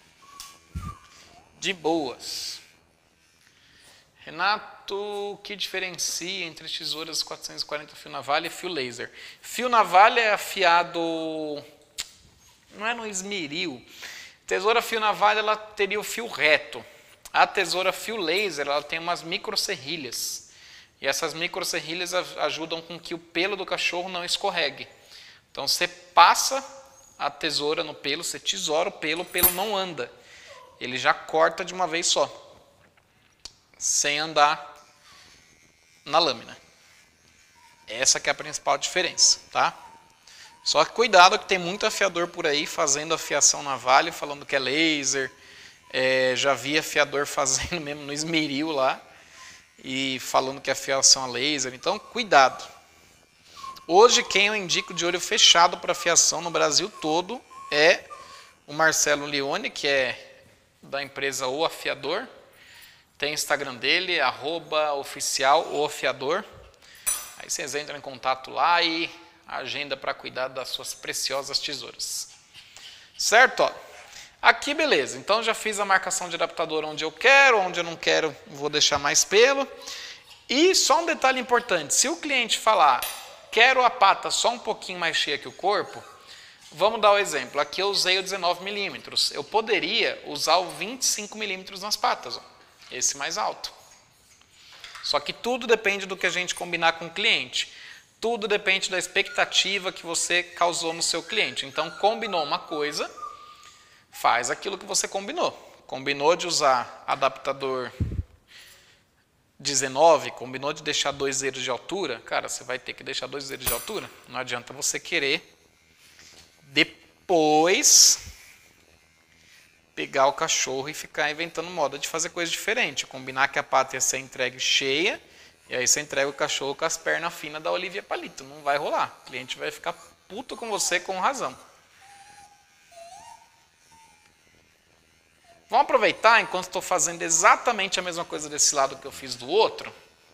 De boas. Renato, o que diferencia entre tesouras quatrocentos e quarenta fio navalha e fio laser? Fio navalha é afiado, não é no esmeril. Tesoura fio navalha ela teria o fio reto. A tesoura fio laser ela tem umas micro serrilhas. E essas micro serrilhas ajudam com que o pelo do cachorro não escorregue. Então você passa a tesoura no pelo, você tesoura o pelo, o pelo não anda. Ele já corta de uma vez só, sem andar na lâmina. Essa que é a principal diferença, tá? Só que cuidado que tem muito afiador por aí fazendo afiação navalha, falando que é laser. É, já vi afiador fazendo mesmo no esmeril lá e falando que é afiação a laser. Então, cuidado. Hoje, quem eu indico de olho fechado para fiação no Brasil todo é o Marcelo Leone, que é da empresa O Afiador. Tem o Instagram dele, arroba oficial o afiador. Aí vocês entram em contato lá e agenda para cuidar das suas preciosas tesouras. Certo? Ó. Aqui, beleza. Então, já fiz a marcação de adaptador onde eu quero, onde eu não quero, vou deixar mais pelo. E só um detalhe importante. Se o cliente falar, quero a pata só um pouquinho mais cheia que o corpo, vamos dar o exemplo. Aqui eu usei o dezenove milímetros. Eu poderia usar o vinte e cinco milímetros nas patas. Ó. Esse mais alto. Só que tudo depende do que a gente combinar com o cliente. Tudo depende da expectativa que você causou no seu cliente. Então, combinou uma coisa, faz aquilo que você combinou. Combinou de usar adaptador dezenove, combinou de deixar dois dedos de altura, cara, você vai ter que deixar dois dedos de altura. Não adianta você querer depois pegar o cachorro e ficar inventando moda de fazer coisa diferente. Combinar que a pata ia ser entregue cheia, e aí você entrega o cachorro com as pernas finas da Olivia Palito. Não vai rolar. O cliente vai ficar puto com você com razão. Vamos aproveitar, enquanto estou fazendo exatamente a mesma coisa desse lado que eu fiz do outro,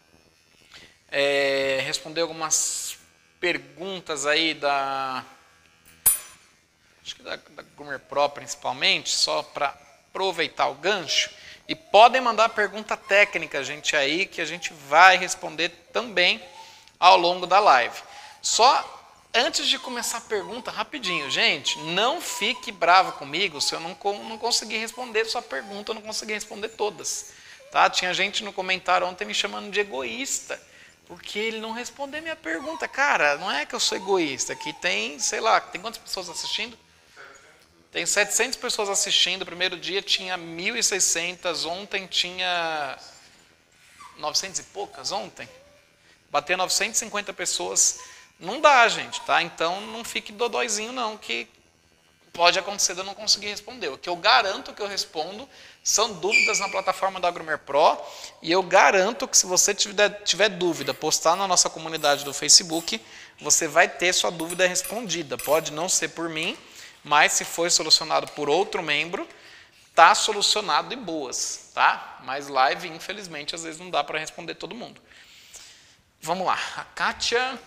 é, responder algumas perguntas aí da, acho que da, da Groomer Pro principalmente, só para aproveitar o gancho. E podem mandar pergunta técnica, gente, aí, que a gente vai responder também ao longo da live. Só antes de começar a pergunta, rapidinho, gente, não fique bravo comigo se eu não, não conseguir responder sua pergunta, eu não consegui responder todas. Tá? Tinha gente no comentário ontem me chamando de egoísta, porque ele não respondeu minha pergunta. Cara, não é que eu sou egoísta, aqui tem, sei lá, tem quantas pessoas assistindo? Tem setecentas pessoas assistindo, o primeiro dia tinha mil e seiscentas, ontem tinha novecentas e poucas, ontem. Bateu novecentas e cinquenta pessoas. Não dá, gente, tá? Então não fique dodóizinho não, que pode acontecer de eu não conseguir responder. O que eu garanto que eu respondo são dúvidas na plataforma da Groomer Pro, e eu garanto que se você tiver, tiver dúvida, postar na nossa comunidade do Facebook, você vai ter sua dúvida respondida. Pode não ser por mim, mas se foi solucionado por outro membro, tá solucionado e boas, tá? Mas live, infelizmente, às vezes não dá para responder todo mundo. Vamos lá, a Kátia...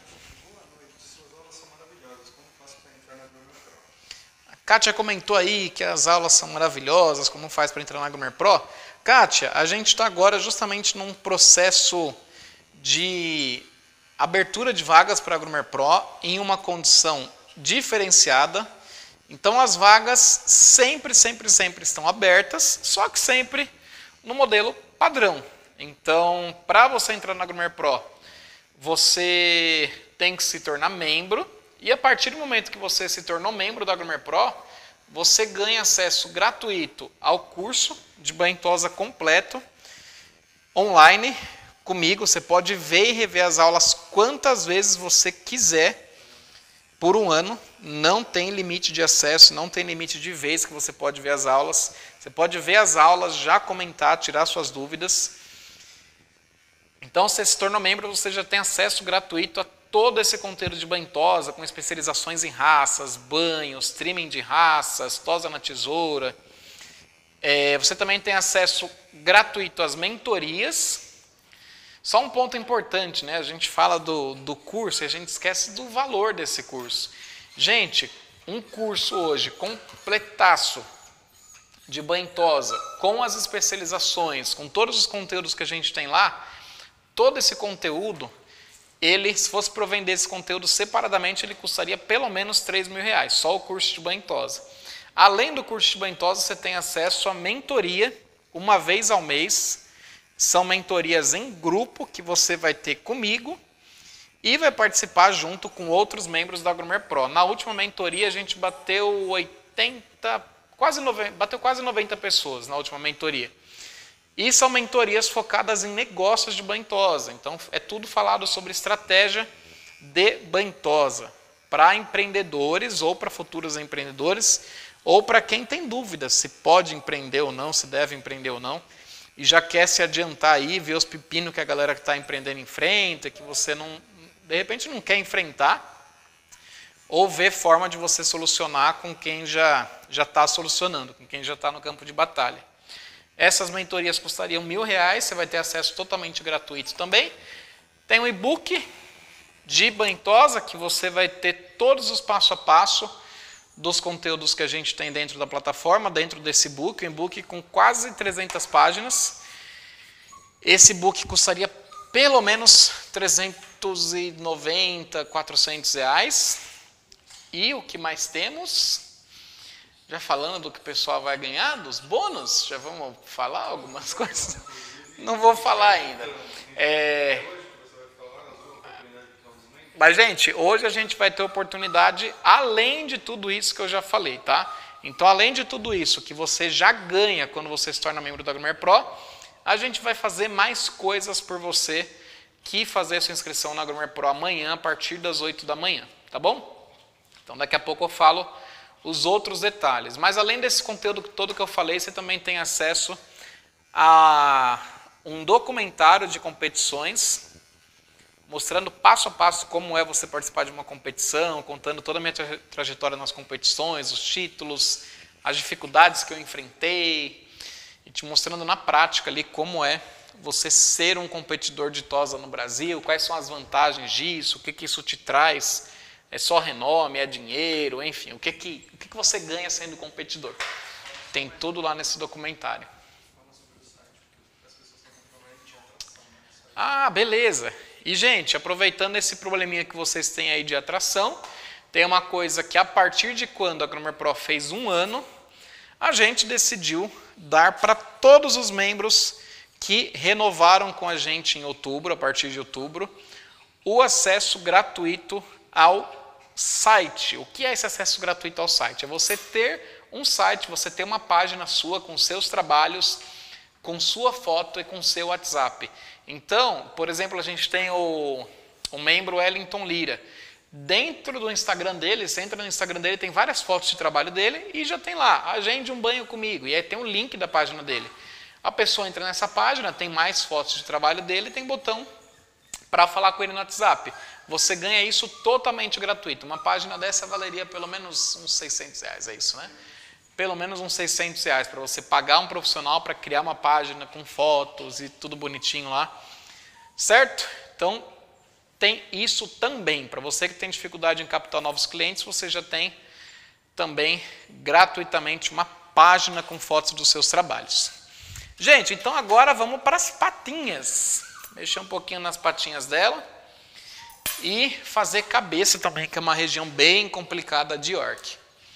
Kátia comentou aí que as aulas são maravilhosas, como faz para entrar na Groomer Pro. Kátia, a gente está agora justamente num processo de abertura de vagas para a Groomer Pro em uma condição diferenciada. Então as vagas sempre, sempre, sempre estão abertas, só que sempre no modelo padrão. Então, para você entrar na Groomer Pro, você tem que se tornar membro. E a partir do momento que você se tornou membro da Groomer Pro, você ganha acesso gratuito ao curso de banho e tosa completo, online, comigo. Você pode ver e rever as aulas quantas vezes você quiser por um ano. Não tem limite de acesso, não tem limite de vez que você pode ver as aulas. Você pode ver as aulas, já comentar, tirar suas dúvidas. Então, se você se tornou membro, você já tem acesso gratuito a todo esse conteúdo de banho e tosa, com especializações em raças, banhos, trimming de raças, tosa na tesoura. É, você também tem acesso gratuito às mentorias. Só um ponto importante, né? A gente fala do, do curso e a gente esquece do valor desse curso. Gente, um curso hoje completaço de banho e tosa, com as especializações, com todos os conteúdos que a gente tem lá, todo esse conteúdo, ele, se fosse para vender esse conteúdo separadamente, ele custaria pelo menos três mil reais, só o curso de banho e tosa. Além do curso de banho e tosa, você tem acesso à mentoria uma vez ao mês. São mentorias em grupo que você vai ter comigo e vai participar junto com outros membros da Groomer Pro. Na última mentoria, a gente bateu oitenta, quase noventa, bateu quase noventa pessoas na última mentoria. E são mentorias focadas em negócios de banho e tosa. Então, é tudo falado sobre estratégia de banho e tosa para empreendedores ou para futuros empreendedores ou para quem tem dúvidas se pode empreender ou não, se deve empreender ou não. E já quer se adiantar aí, ver os pepinos que a galera que está empreendendo enfrenta, que você não, de repente não quer enfrentar ou ver forma de você solucionar com quem já já está solucionando, com quem já está no campo de batalha. Essas mentorias custariam mil reais, você vai ter acesso totalmente gratuito também. Tem um e-book de banho-tosa que você vai ter todos os passo a passo dos conteúdos que a gente tem dentro da plataforma, dentro desse book, um e-book com quase trezentas páginas. Esse book custaria pelo menos trezentos e noventa, quatrocentos reais. E o que mais temos? Já falando do que o pessoal vai ganhar, dos bônus, já vamos falar algumas coisas? Não vou falar ainda. É... Mas, gente, hoje a gente vai ter oportunidade, além de tudo isso que eu já falei, tá? Então, além de tudo isso que você já ganha quando você se torna membro da Groomer Pro, a gente vai fazer mais coisas por você que fazer a sua inscrição na Groomer Pro amanhã, a partir das oito da manhã, tá bom? Então, daqui a pouco eu falo os outros detalhes. Mas, além desse conteúdo todo que eu falei, você também tem acesso a um documentário de competições, mostrando passo a passo como é você participar de uma competição, contando toda a minha tra trajetória nas competições, os títulos, as dificuldades que eu enfrentei, e te mostrando na prática ali como é você ser um competidor de tosa no Brasil, quais são as vantagens disso, o que, que isso te traz. É só renome, é dinheiro, enfim, o que, que, o que, que você ganha sendo competidor? Tem tudo lá nesse documentário. Ah, beleza. E, gente, aproveitando esse probleminha que vocês têm aí de atração, tem uma coisa que a partir de quando a Groomer Pro fez um ano, a gente decidiu dar para todos os membros que renovaram com a gente em outubro, a partir de outubro, o acesso gratuito ao site. O que é esse acesso gratuito ao site? É você ter um site, você ter uma página sua com seus trabalhos, com sua foto e com seu WhatsApp. Então, por exemplo, a gente tem o, o membro Wellington Lira. Dentro do Instagram dele, você entra no Instagram dele, tem várias fotos de trabalho dele e já tem lá, agende um banho comigo. E aí tem um link da página dele. A pessoa entra nessa página, tem mais fotos de trabalho dele, tem botão para falar com ele no WhatsApp. Você ganha isso totalmente gratuito. Uma página dessa valeria pelo menos uns seiscentos reais, é isso, né? Pelo menos uns seiscentos reais para você pagar um profissional para criar uma página com fotos e tudo bonitinho lá. Certo? Então, tem isso também. Para você que tem dificuldade em captar novos clientes, você já tem também gratuitamente uma página com fotos dos seus trabalhos. Gente, então agora vamos para as patinhas. Mexer um pouquinho nas patinhas dela. E fazer cabeça também, que é uma região bem complicada de York.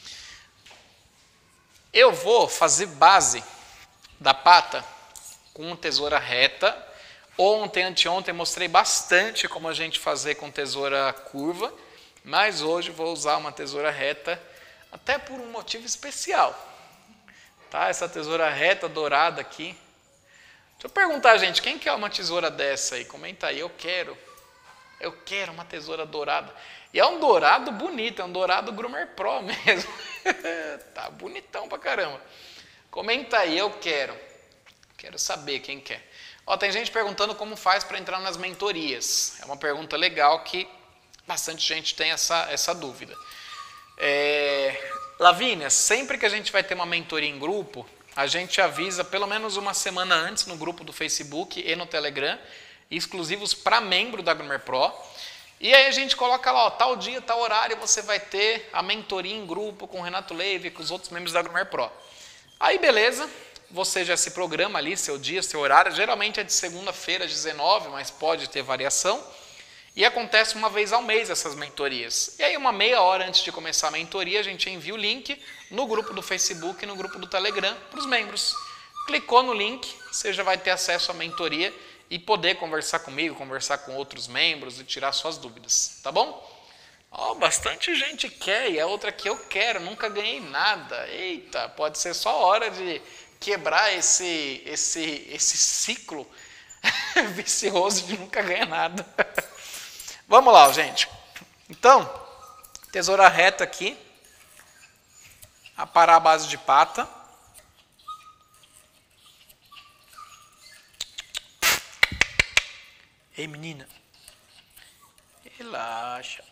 Eu vou fazer base da pata com tesoura reta. Ontem, anteontem, mostrei bastante como a gente fazer com tesoura curva, mas hoje vou usar uma tesoura reta, até por um motivo especial. Tá? Essa tesoura reta dourada aqui. Deixa eu perguntar, gente, quem quer uma tesoura dessa aí? Comenta aí, eu quero. Eu quero uma tesoura dourada. E é um dourado bonito, é um dourado Groomer Pro mesmo. Tá bonitão pra caramba. Comenta aí, eu quero. Quero saber quem quer. Ó, tem gente perguntando como faz para entrar nas mentorias. É uma pergunta legal que bastante gente tem essa, essa dúvida. É... Lavínia, sempre que a gente vai ter uma mentoria em grupo, a gente avisa pelo menos uma semana antes no grupo do Facebook e no Telegram, exclusivos para membro da Groomer Pro. E aí a gente coloca lá, ó, tal dia, tal horário, você vai ter a mentoria em grupo com o Renato Leive e com os outros membros da Groomer Pro. Aí beleza, você já se programa ali, seu dia, seu horário. Geralmente é de segunda-feira às dezenove, mas pode ter variação. E acontece uma vez ao mês essas mentorias. E aí uma meia hora antes de começar a mentoria, a gente envia o link no grupo do Facebook e no grupo do Telegram para os membros. Clicou no link, você já vai ter acesso à mentoria e poder conversar comigo, conversar com outros membros e tirar suas dúvidas, tá bom? Ó, bastante gente quer e a outra que eu quero, nunca ganhei nada. Eita, pode ser só hora de quebrar esse, esse, esse ciclo vicioso de nunca ganhar nada. Vamos lá, gente. Então, tesoura reta aqui, aparar a base de pata. Ei, menina. Relaxa.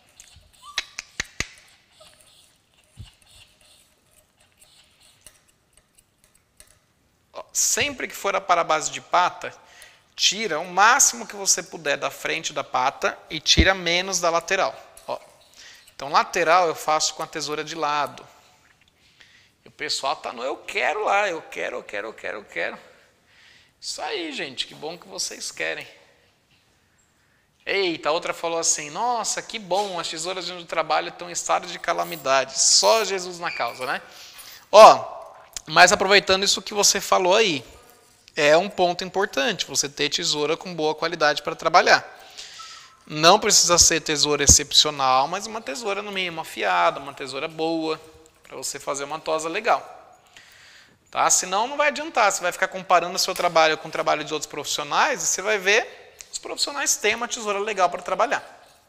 Ó, sempre que for para a base de pata, tira o máximo que você puder da frente da pata e tira menos da lateral. Ó. Então, lateral eu faço com a tesoura de lado. E o pessoal tá no eu quero lá, eu quero, eu quero, eu quero, eu quero. Isso aí, gente, que bom que vocês querem. Eita, a outra falou assim, nossa, que bom, as tesouras do trabalho estão em estado de calamidade, só Jesus na causa, né? Ó, mas aproveitando isso que você falou aí, é um ponto importante, você ter tesoura com boa qualidade para trabalhar. Não precisa ser tesoura excepcional, mas uma tesoura no mínimo afiada, uma tesoura boa, para você fazer uma tosa legal. Tá? Senão não vai adiantar, você vai ficar comparando o seu trabalho com o trabalho de outros profissionais e você vai ver os profissionais têm uma tesoura legal para trabalhar.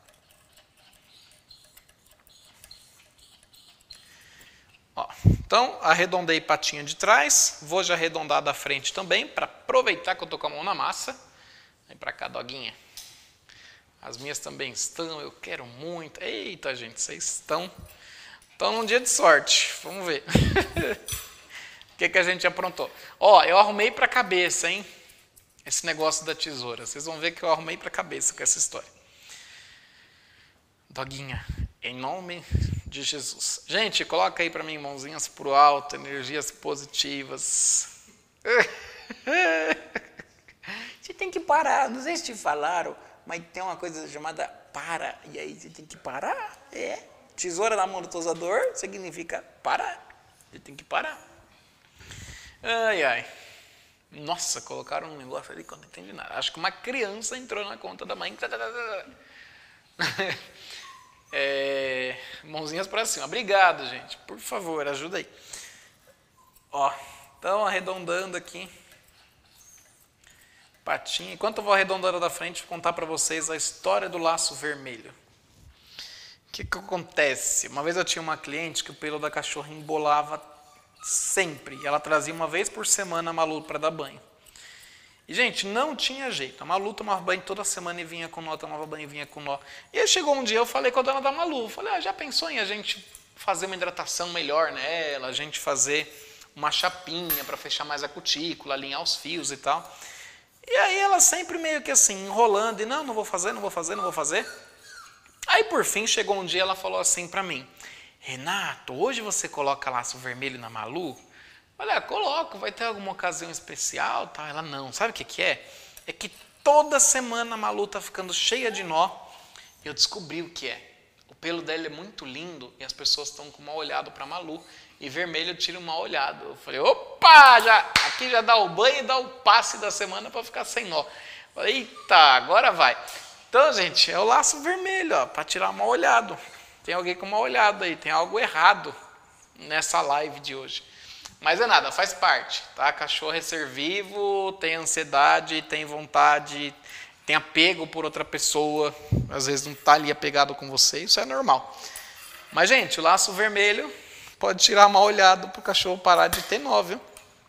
Ó, então, arredondei patinha de trás, vou já arredondar da frente também, para aproveitar que eu estou com a mão na massa. Vem para cá, doguinha. As minhas também estão, eu quero muito. Eita, gente, vocês estão, estão num dia de sorte. Vamos ver. O que, que a gente aprontou? Ó, eu arrumei para a cabeça, hein? Esse negócio da tesoura. Vocês vão ver que eu arrumei para a cabeça com essa história. Doguinha, em nome de Jesus. Gente, coloca aí para mim mãozinhas pro alto, energias positivas. Você tem que parar, não sei se te falaram, mas tem uma coisa chamada para, e aí você tem que parar, é. Tesoura na mão do tosador significa parar, você tem que parar. Ai, ai. Nossa, colocaram um negócio ali que eu não entendi nada. Acho que uma criança entrou na conta da mãe. É, mãozinhas para cima. Obrigado, gente. Por favor, ajuda aí. Ó, então arredondando aqui. Patinha. Enquanto eu vou arredondando da frente, vou contar para vocês a história do laço vermelho. O que, que acontece? Uma vez eu tinha uma cliente que o pelo da cachorra embolava sempre. E ela trazia uma vez por semana a Malu para dar banho. E, gente, não tinha jeito. A Malu tomava banho toda semana e vinha com nó, tomava banho e vinha com nó. E aí chegou um dia, eu falei com a dona da Malu. Falei, ah, já pensou em a gente fazer uma hidratação melhor nela, a gente fazer uma chapinha para fechar mais a cutícula, alinhar os fios e tal. E aí ela sempre meio que assim, enrolando, e não, não vou fazer, não vou fazer, não vou fazer. Aí, por fim, chegou um dia, ela falou assim para mim, Renato, hoje você coloca laço vermelho na Malu? Olha, coloco, vai ter alguma ocasião especial? Tá? Ela, não, sabe o que, que é? É que toda semana a Malu tá ficando cheia de nó, e eu descobri o que é. O pelo dela é muito lindo, e as pessoas estão com mal olhado para a Malu, e vermelho tira um mal olhado. Eu falei, opa, já, aqui já dá o banho e dá o passe da semana para ficar sem nó. Eu falei, eita, agora vai. Então, gente, é o laço vermelho, para tirar mal olhado. Tem alguém com mal olhado aí, tem algo errado nessa live de hoje. Mas é nada, faz parte, tá? Cachorro é ser vivo, tem ansiedade, tem vontade, tem apego por outra pessoa, às vezes não está ali apegado com você, isso é normal. Mas, gente, o laço vermelho pode tirar mal olhado para o cachorro parar de ter nó, viu?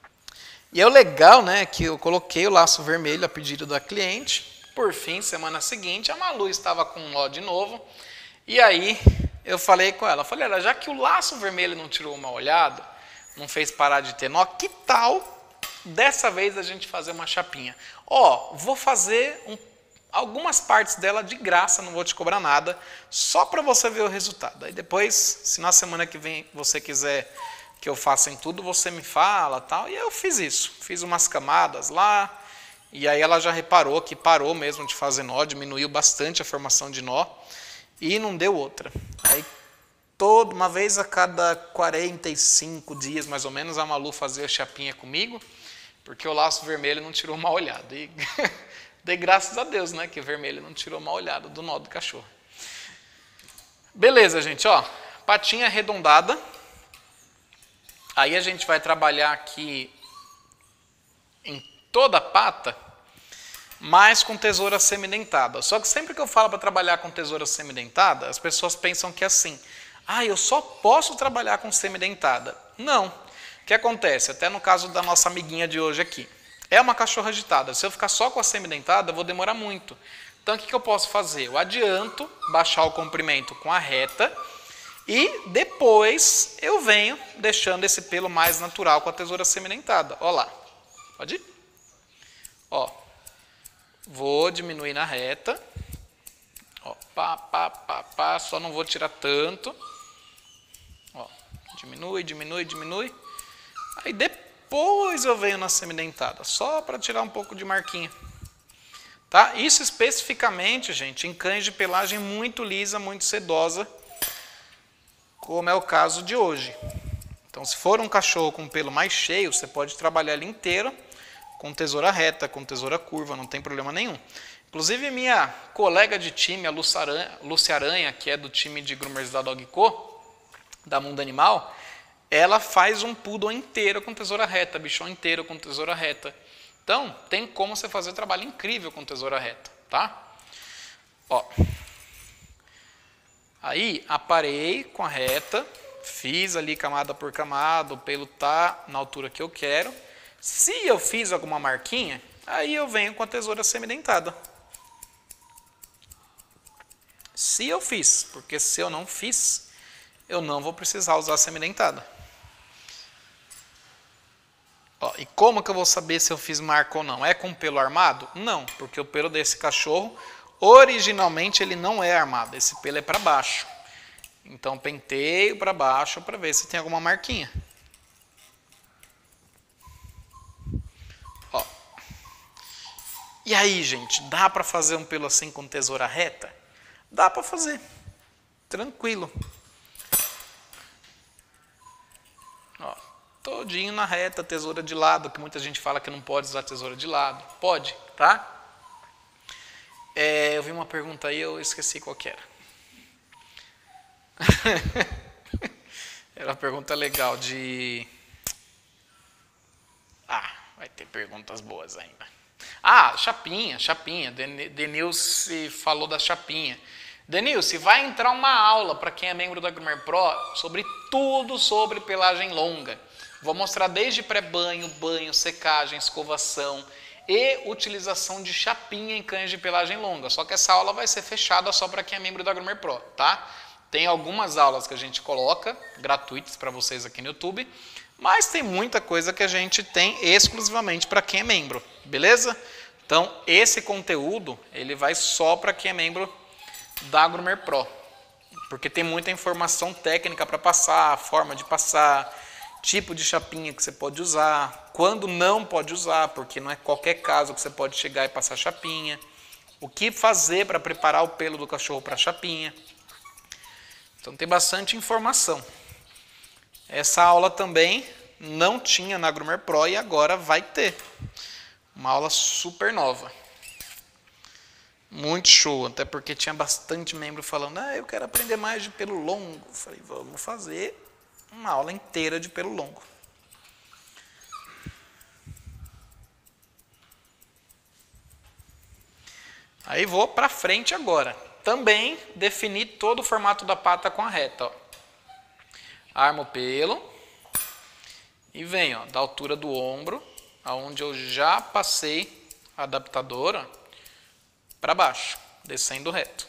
E é o legal, né, que eu coloquei o laço vermelho a pedido da cliente. Por fim, semana seguinte, a Malu estava com nó de novo. E aí eu falei com ela, falei, já que o laço vermelho não tirou o mal olhado, não fez parar de ter nó, que tal dessa vez a gente fazer uma chapinha? Ó, vou fazer um, algumas partes dela de graça, não vou te cobrar nada, só para você ver o resultado. Aí depois, se na semana que vem você quiser que eu faça em tudo, você me fala, tal. E eu fiz isso, fiz umas camadas lá, e aí ela já reparou que parou mesmo de fazer nó, diminuiu bastante a formação de nó, e não deu outra. Aí, toda, uma vez a cada quarenta e cinco dias, mais ou menos, a Malu fazia chapinha comigo, porque o laço vermelho não tirou mal olhado. E dei graças a Deus, né, que o vermelho não tirou mal olhado do nó do cachorro. Beleza, gente, ó, patinha arredondada. Aí a gente vai trabalhar aqui em toda a pata, mas com tesoura semidentada. Só que sempre que eu falo para trabalhar com tesoura semidentada, as pessoas pensam que é assim, ah, eu só posso trabalhar com semidentada. Não. O que acontece? Até no caso da nossa amiguinha de hoje aqui. É uma cachorra agitada. Se eu ficar só com a semidentada, eu vou demorar muito. Então, o que, que eu posso fazer? Eu adianto baixar o comprimento com a reta e depois eu venho deixando esse pelo mais natural com a tesoura semidentada. Ó lá, pode ir? Ó, vou diminuir na reta. Ó, pá, pá, pá, pá, só não vou tirar tanto. Ó, diminui, diminui, diminui. Aí depois eu venho na semidentada, só para tirar um pouco de marquinha. Tá? Isso especificamente, gente, em cães de pelagem muito lisa, muito sedosa, como é o caso de hoje. Então, se for um cachorro com pelo mais cheio, você pode trabalhar ele inteiro com tesoura reta, com tesoura curva, não tem problema nenhum. Inclusive, minha colega de time, a Lúcia Aranha, Lúcia Aranha, que é do time de groomers da Dog Co, da Mundo Animal, ela faz um poodle inteiro com tesoura reta, bichão inteiro com tesoura reta. Então, tem como você fazer um trabalho incrível com tesoura reta, tá? Ó. Aí, aparei com a reta, fiz ali camada por camada, o pelo tá na altura que eu quero. Se eu fiz alguma marquinha, aí eu venho com a tesoura semidentada. Se eu fiz, porque se eu não fiz, eu não vou precisar usar a semidentada. Ó, e como que eu vou saber se eu fiz marca ou não? É com pelo armado? Não, porque o pelo desse cachorro, originalmente ele não é armado, esse pelo é para baixo. Então penteio para baixo para ver se tem alguma marquinha. Ó. E aí, gente, dá para fazer um pelo assim com tesoura reta? Dá para fazer, tranquilo. Ó, todinho na reta, tesoura de lado, que muita gente fala que não pode usar tesoura de lado. Pode, tá? É, eu vi uma pergunta aí, eu esqueci qual que era. Era uma pergunta legal de... Ah, vai ter perguntas boas ainda. Ah, chapinha, chapinha. Denilce falou da chapinha. Denilce, vai entrar uma aula para quem é membro da Groomer Pro sobre tudo sobre pelagem longa. Vou mostrar desde pré-banho, banho, secagem, escovação e utilização de chapinha em cães de pelagem longa. Só que essa aula vai ser fechada só para quem é membro da Groomer Pro, tá? Tem algumas aulas que a gente coloca, gratuitas para vocês aqui no YouTube, mas tem muita coisa que a gente tem exclusivamente para quem é membro, beleza? Então, esse conteúdo, ele vai só para quem é membro da Groomer Pro, porque tem muita informação técnica para passar, forma de passar, tipo de chapinha que você pode usar, quando não pode usar, porque não é qualquer caso que você pode chegar e passar chapinha, o que fazer para preparar o pelo do cachorro para chapinha. Então tem bastante informação. Essa aula também não tinha na Groomer Pro e agora vai ter. Uma aula super nova. Muito show, até porque tinha bastante membro falando, ah, eu quero aprender mais de pelo longo. Eu falei, vamos fazer uma aula inteira de pelo longo. Aí vou para frente agora. Também definir todo o formato da pata com a reta. Ó. Armo o pelo e venho ó, da altura do ombro, aonde eu já passei a adaptadora, para baixo, descendo reto.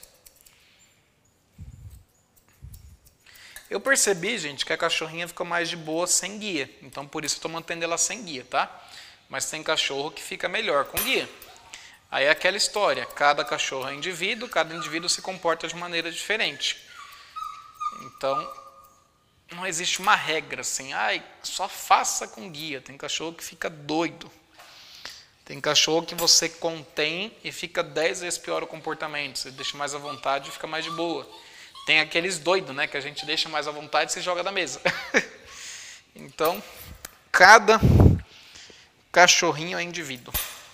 Eu percebi, gente, que a cachorrinha ficou mais de boa sem guia. Então, por isso eu estou mantendo ela sem guia, tá? Mas tem cachorro que fica melhor com guia. Aí é aquela história, cada cachorro é indivíduo, cada indivíduo se comporta de maneira diferente. Então, não existe uma regra assim, ai, só faça com guia. Tem cachorro que fica doido. Tem cachorro que você contém e fica dez vezes pior o comportamento. Você deixa mais à vontade e fica mais de boa. Tem aqueles doidos, né, que a gente deixa mais à vontade e se joga da mesa. Então, cada cachorrinho é indivíduo.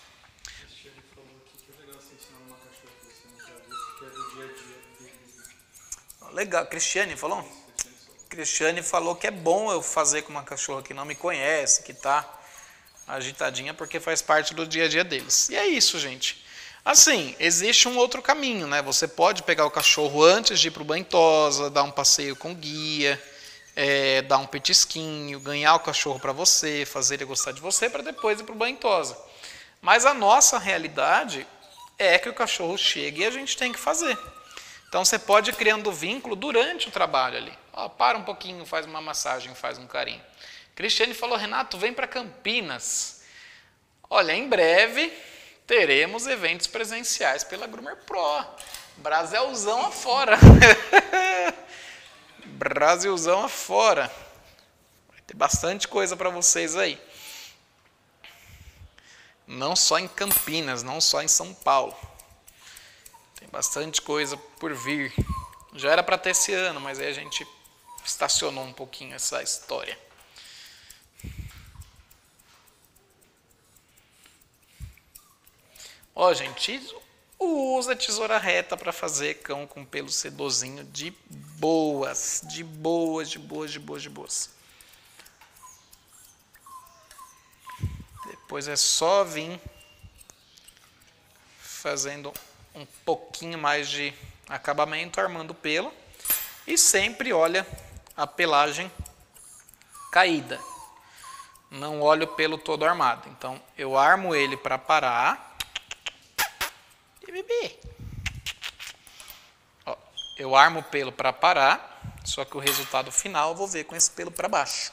Legal, Cristiane falou? Cristiane falou que é bom eu fazer com uma cachorra que não me conhece, que tá agitadinha, porque faz parte do dia a dia deles. E é isso, gente. Assim, existe um outro caminho, né? Você pode pegar o cachorro antes de ir para o banho-tosa, dar um passeio com guia, é, dar um petisquinho, ganhar o cachorro para você, fazer ele gostar de você, para depois ir para o banho-tosa. Mas a nossa realidade é que o cachorro chegue e a gente tem que fazer. Então você pode ir criando vínculo durante o trabalho ali. Ó, para um pouquinho, faz uma massagem, faz um carinho. Cristiane falou, Renato, vem para Campinas. Olha, em breve teremos eventos presenciais pela Groomer Pro. Brasilzão afora. Brasilzão afora. Vai ter bastante coisa para vocês aí. Não só em Campinas, não só em São Paulo. Tem bastante coisa por vir. Já era para ter esse ano, mas aí a gente estacionou um pouquinho essa história. Ó, gente, usa tesoura reta para fazer cão com pelo sedozinho de boas, de boas, de boas, de boas, de boas. Depois é só vir fazendo um pouquinho mais de acabamento, armando o pelo. E sempre olha a pelagem caída. Não olha o pelo todo armado. Então, eu armo ele para parar. E bebê. Ó, eu armo o pelo para parar. Só que o resultado final eu vou ver com esse pelo para baixo.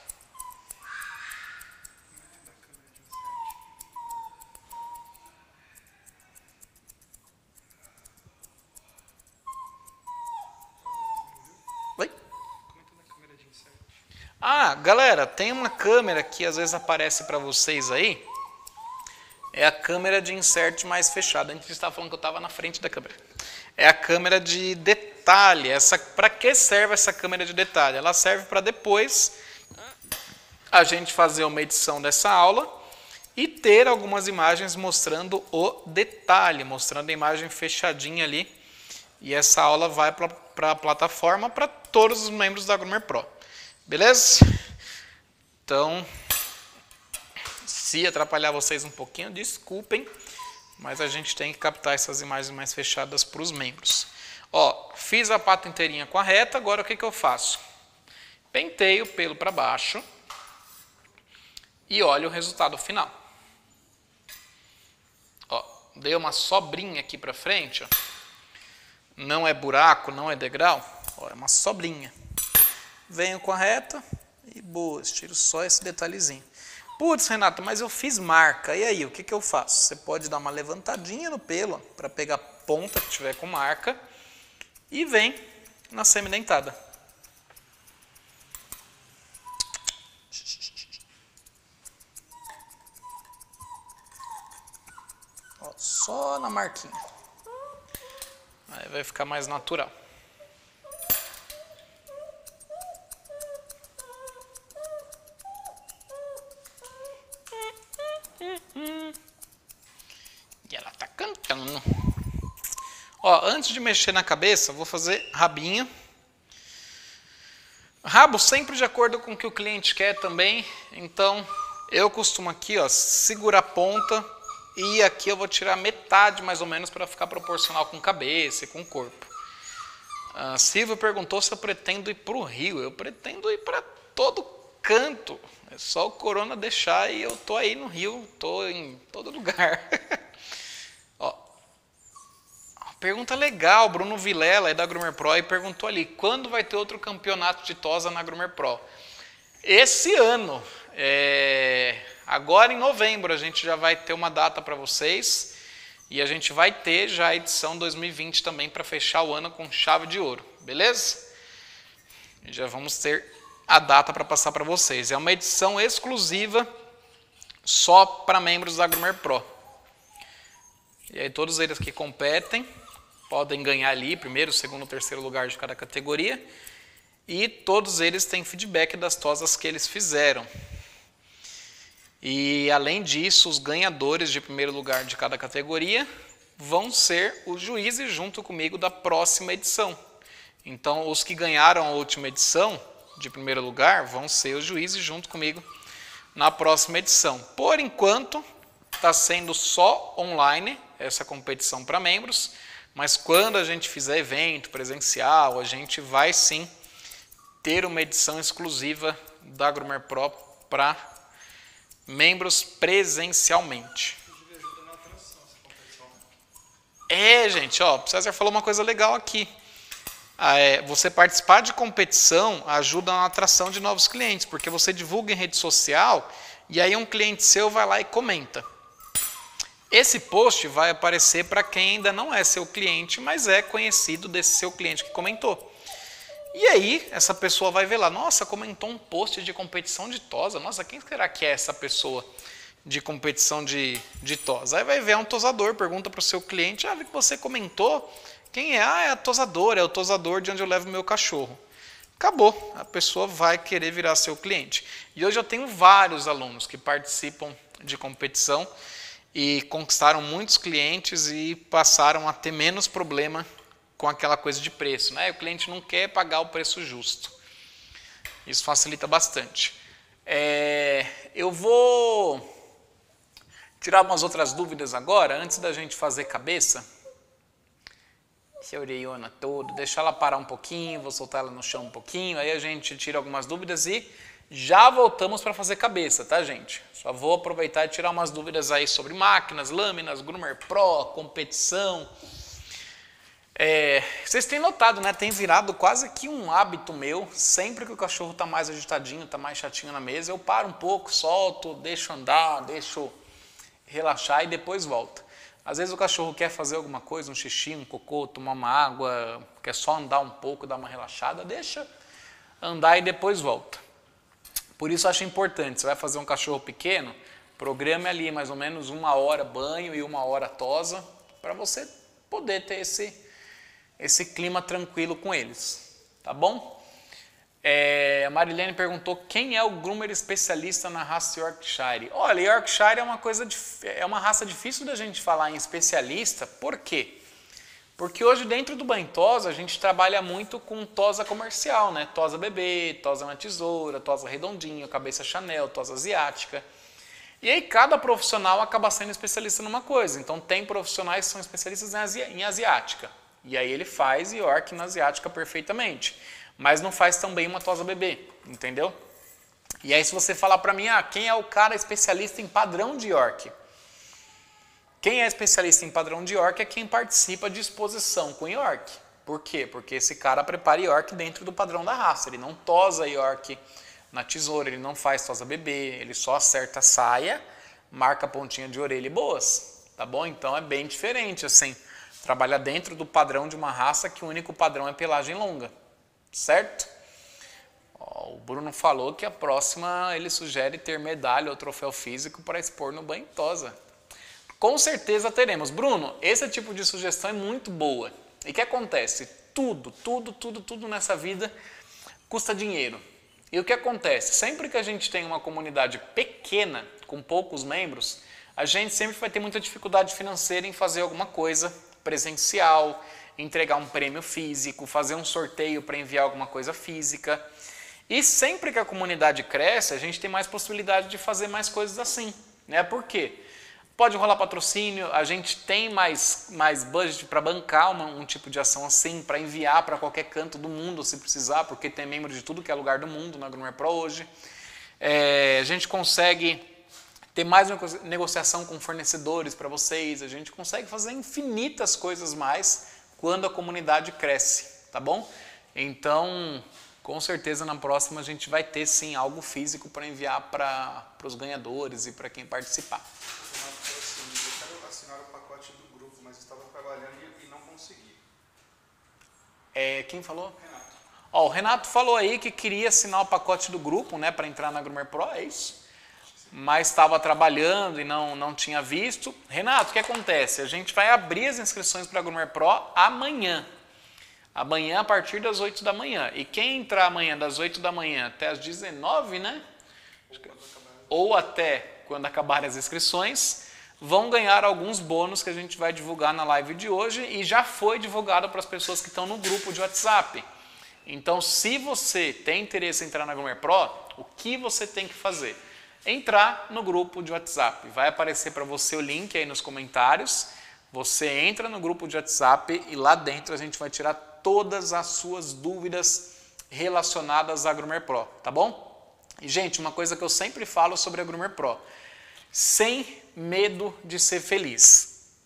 Ah, galera, tem uma câmera que às vezes aparece para vocês aí. É a câmera de insert mais fechada. Antes estava falando que eu estava na frente da câmera. É a câmera de detalhe. Essa, para que serve essa câmera de detalhe? Ela serve para depois a gente fazer uma edição dessa aula e ter algumas imagens mostrando o detalhe, mostrando a imagem fechadinha ali. E essa aula vai para a plataforma para todos os membros da Groomer Pro. Beleza? Então, se atrapalhar vocês um pouquinho, desculpem, mas a gente tem que captar essas imagens mais fechadas para os membros. Ó, fiz a pata inteirinha com a reta, agora o que, que eu faço? Penteio o pelo para baixo e olho o resultado final. Ó, dei uma sobrinha aqui para frente, ó. Não é buraco, não é degrau, ó, é uma sobrinha. Venho com a reta e boa, tiro só esse detalhezinho. Putz, Renato, mas eu fiz marca. E aí, o que, que eu faço? Você pode dar uma levantadinha no pelo para pegar a ponta que tiver com marca e vem na semidentada. Ó, só na marquinha. Aí vai ficar mais natural. E ela tá cantando. Ó, antes de mexer na cabeça, vou fazer rabinho. Rabo sempre de acordo com o que o cliente quer também. Então, eu costumo aqui, ó, segurar a ponta e aqui eu vou tirar metade mais ou menos para ficar proporcional com cabeça e com corpo. A Silvia perguntou se eu pretendo ir para o Rio. Eu pretendo ir para todo canto. É só o corona deixar e eu tô aí no Rio, tô em todo lugar. Ó, pergunta legal, Bruno Vilela, é da Groomer Pro, e perguntou ali, quando vai ter outro campeonato de tosa na Groomer Pro? Esse ano, é, agora em novembro, a gente já vai ter uma data para vocês, e a gente vai ter já a edição dois mil e vinte também para fechar o ano com chave de ouro, beleza? E já vamos ter a data para passar para vocês. É uma edição exclusiva só para membros da Groomer Pro. E aí todos eles que competem podem ganhar ali primeiro, segundo, terceiro lugar de cada categoria. E todos eles têm feedback das tosas que eles fizeram. E além disso, os ganhadores de primeiro lugar de cada categoria vão ser os juízes junto comigo da próxima edição. Então, os que ganharam a última edição de primeiro lugar vão ser os juízes junto comigo na próxima edição. Por enquanto, está sendo só online essa competição para membros, mas quando a gente fizer evento presencial, a gente vai sim ter uma edição exclusiva da Groomer Pro para membros presencialmente. É, gente, ó, o César falou uma coisa legal aqui. Ah, é, você participar de competição ajuda na atração de novos clientes, porque você divulga em rede social e aí um cliente seu vai lá e comenta. Esse post vai aparecer para quem ainda não é seu cliente, mas é conhecido desse seu cliente que comentou. E aí, essa pessoa vai ver lá, nossa, comentou um post de competição de tosa. Nossa, quem será que é essa pessoa de competição de, de tosa? Aí vai ver, é um tosador, pergunta para o seu cliente, ah, vi que você comentou, quem é? Ah, é a tosadora, é o tosador de onde eu levo meu cachorro. Acabou, a pessoa vai querer virar seu cliente. E hoje eu tenho vários alunos que participam de competição e conquistaram muitos clientes e passaram a ter menos problema com aquela coisa de preço, né? O cliente não quer pagar o preço justo. Isso facilita bastante. É, eu vou tirar umas outras dúvidas agora, antes da gente fazer cabeça. Essa orelhona toda, deixar ela parar um pouquinho, vou soltar ela no chão um pouquinho, aí a gente tira algumas dúvidas e já voltamos para fazer cabeça, tá, gente? Só vou aproveitar e tirar umas dúvidas aí sobre máquinas, lâminas, Groomer Pro, competição. É, vocês têm notado, né? Tem virado quase que um hábito meu. Sempre que o cachorro está mais agitadinho, está mais chatinho na mesa, eu paro um pouco, solto, deixo andar, deixo relaxar e depois volto. Às vezes o cachorro quer fazer alguma coisa, um xixi, um cocô, tomar uma água, quer só andar um pouco, dar uma relaxada, deixa andar e depois volta. Por isso eu acho importante, você vai fazer um cachorro pequeno, programe ali mais ou menos uma hora banho e uma hora tosa, para você poder ter esse... esse clima tranquilo com eles, tá bom? É, a Marilene perguntou quem é o groomer especialista na raça Yorkshire. Olha, Yorkshire é uma coisa, é uma raça difícil da gente falar em especialista, por quê? Porque hoje dentro do banho tosa a gente trabalha muito com tosa comercial, né? Tosa bebê, tosa na tesoura, tosa redondinha, cabeça Chanel, tosa asiática. E aí cada profissional acaba sendo especialista numa coisa, então tem profissionais que são especialistas em, asi em asiática. E aí ele faz York na asiática perfeitamente, mas não faz tão bem uma tosa bebê, entendeu? E aí se você falar para mim, ah, quem é o cara especialista em padrão de York? Quem é especialista em padrão de York é quem participa de exposição com York. Por quê? Porque esse cara prepara York dentro do padrão da raça, ele não tosa York na tesoura, ele não faz tosa bebê, ele só acerta a saia, marca a pontinha de orelha e boas, tá bom? Então é bem diferente assim. Trabalha dentro do padrão de uma raça que o único padrão é pelagem longa, certo? Ó, o Bruno falou que a próxima ele sugere ter medalha ou troféu físico para expor no banho tosa. Com certeza teremos. Bruno, esse tipo de sugestão é muito boa. E o que acontece? Tudo, tudo, tudo, tudo nessa vida custa dinheiro. E o que acontece? Sempre que a gente tem uma comunidade pequena, com poucos membros, a gente sempre vai ter muita dificuldade financeira em fazer alguma coisa presencial, entregar um prêmio físico, fazer um sorteio para enviar alguma coisa física. E sempre que a comunidade cresce, a gente tem mais possibilidade de fazer mais coisas assim, né? Por quê? Pode rolar patrocínio, a gente tem mais, mais budget para bancar uma, um tipo de ação assim, para enviar para qualquer canto do mundo se precisar, porque tem membro de tudo que é lugar do mundo na Groomer Pro hoje. É, a gente consegue ter mais uma negociação com fornecedores para vocês, a gente consegue fazer infinitas coisas mais quando a comunidade cresce, tá bom? Então, com certeza na próxima a gente vai ter sim algo físico para enviar para os ganhadores e para quem participar. Assim, eu quero assinar o pacote do grupo, mas estava trabalhando e, e não consegui. É, quem falou? Renato. Ó, o Renato falou aí que queria assinar o pacote do grupo, né, para entrar na Groomer Pro, é isso? Mas estava trabalhando e não, não tinha visto. Renato, o que acontece? A gente vai abrir as inscrições para a Groomer Pro amanhã. Amanhã a partir das oito da manhã. E quem entrar amanhã das oito da manhã até as dezenove, né? Ou até quando acabarem as inscrições, vão ganhar alguns bônus que a gente vai divulgar na live de hoje e já foi divulgado para as pessoas que estão no grupo de WhatsApp. Então, se você tem interesse em entrar na Groomer Pro, o que você tem que fazer? Entrar no grupo de WhatsApp. Vai aparecer para você o link aí nos comentários. Você entra no grupo de WhatsApp e lá dentro a gente vai tirar todas as suas dúvidas relacionadas à Groomer Pro, tá bom? E, gente, uma coisa que eu sempre falo sobre a Groomer Pro. Sem medo de ser feliz.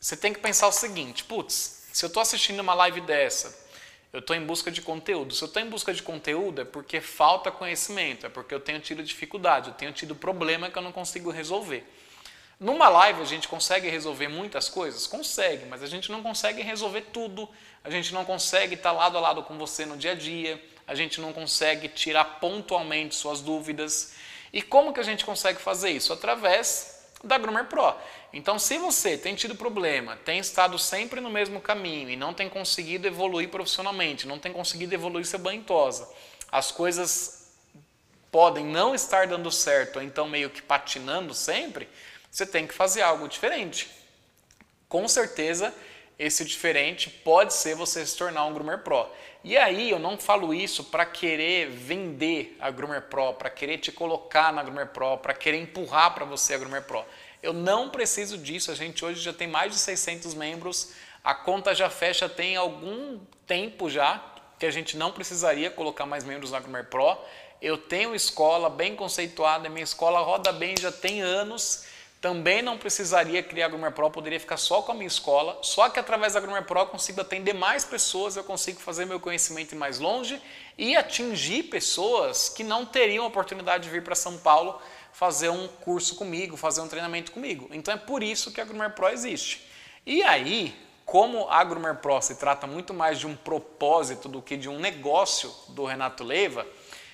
você tem que pensar o seguinte, putz, se eu estou assistindo uma live dessa, eu estou em busca de conteúdo. Se eu estou em busca de conteúdo é porque falta conhecimento, é porque eu tenho tido dificuldade, eu tenho tido problema que eu não consigo resolver. Numa live a gente consegue resolver muitas coisas? Consegue, mas a gente não consegue resolver tudo, a gente não consegue estar lado a lado com você no dia a dia, a gente não consegue tirar pontualmente suas dúvidas. E como que a gente consegue fazer isso? Através da Groomer Pro. Então, se você tem tido problema, tem estado sempre no mesmo caminho e não tem conseguido evoluir profissionalmente, não tem conseguido evoluir seu banho e tosa, as coisas podem não estar dando certo, ou então meio que patinando sempre, você tem que fazer algo diferente. Com certeza, esse diferente pode ser você se tornar um Groomer Pro. E aí eu não falo isso para querer vender a Groomer Pro, para querer te colocar na Groomer Pro, para querer empurrar para você a Groomer Pro. Eu não preciso disso, a gente hoje já tem mais de seiscentos membros, a conta já fecha tem algum tempo já, que a gente não precisaria colocar mais membros na Groomer Pro. Eu tenho escola bem conceituada, minha escola roda bem já tem anos, também não precisaria criar a Groomer Pro, poderia ficar só com a minha escola, só que através da Groomer Pro eu consigo atender mais pessoas, eu consigo fazer meu conhecimento ir mais longe e atingir pessoas que não teriam a oportunidade de vir para São Paulo fazer um curso comigo, fazer um treinamento comigo. Então é por isso que a Groomer Pro existe. E aí, como a Groomer Pro se trata muito mais de um propósito do que de um negócio do Renato Leiva,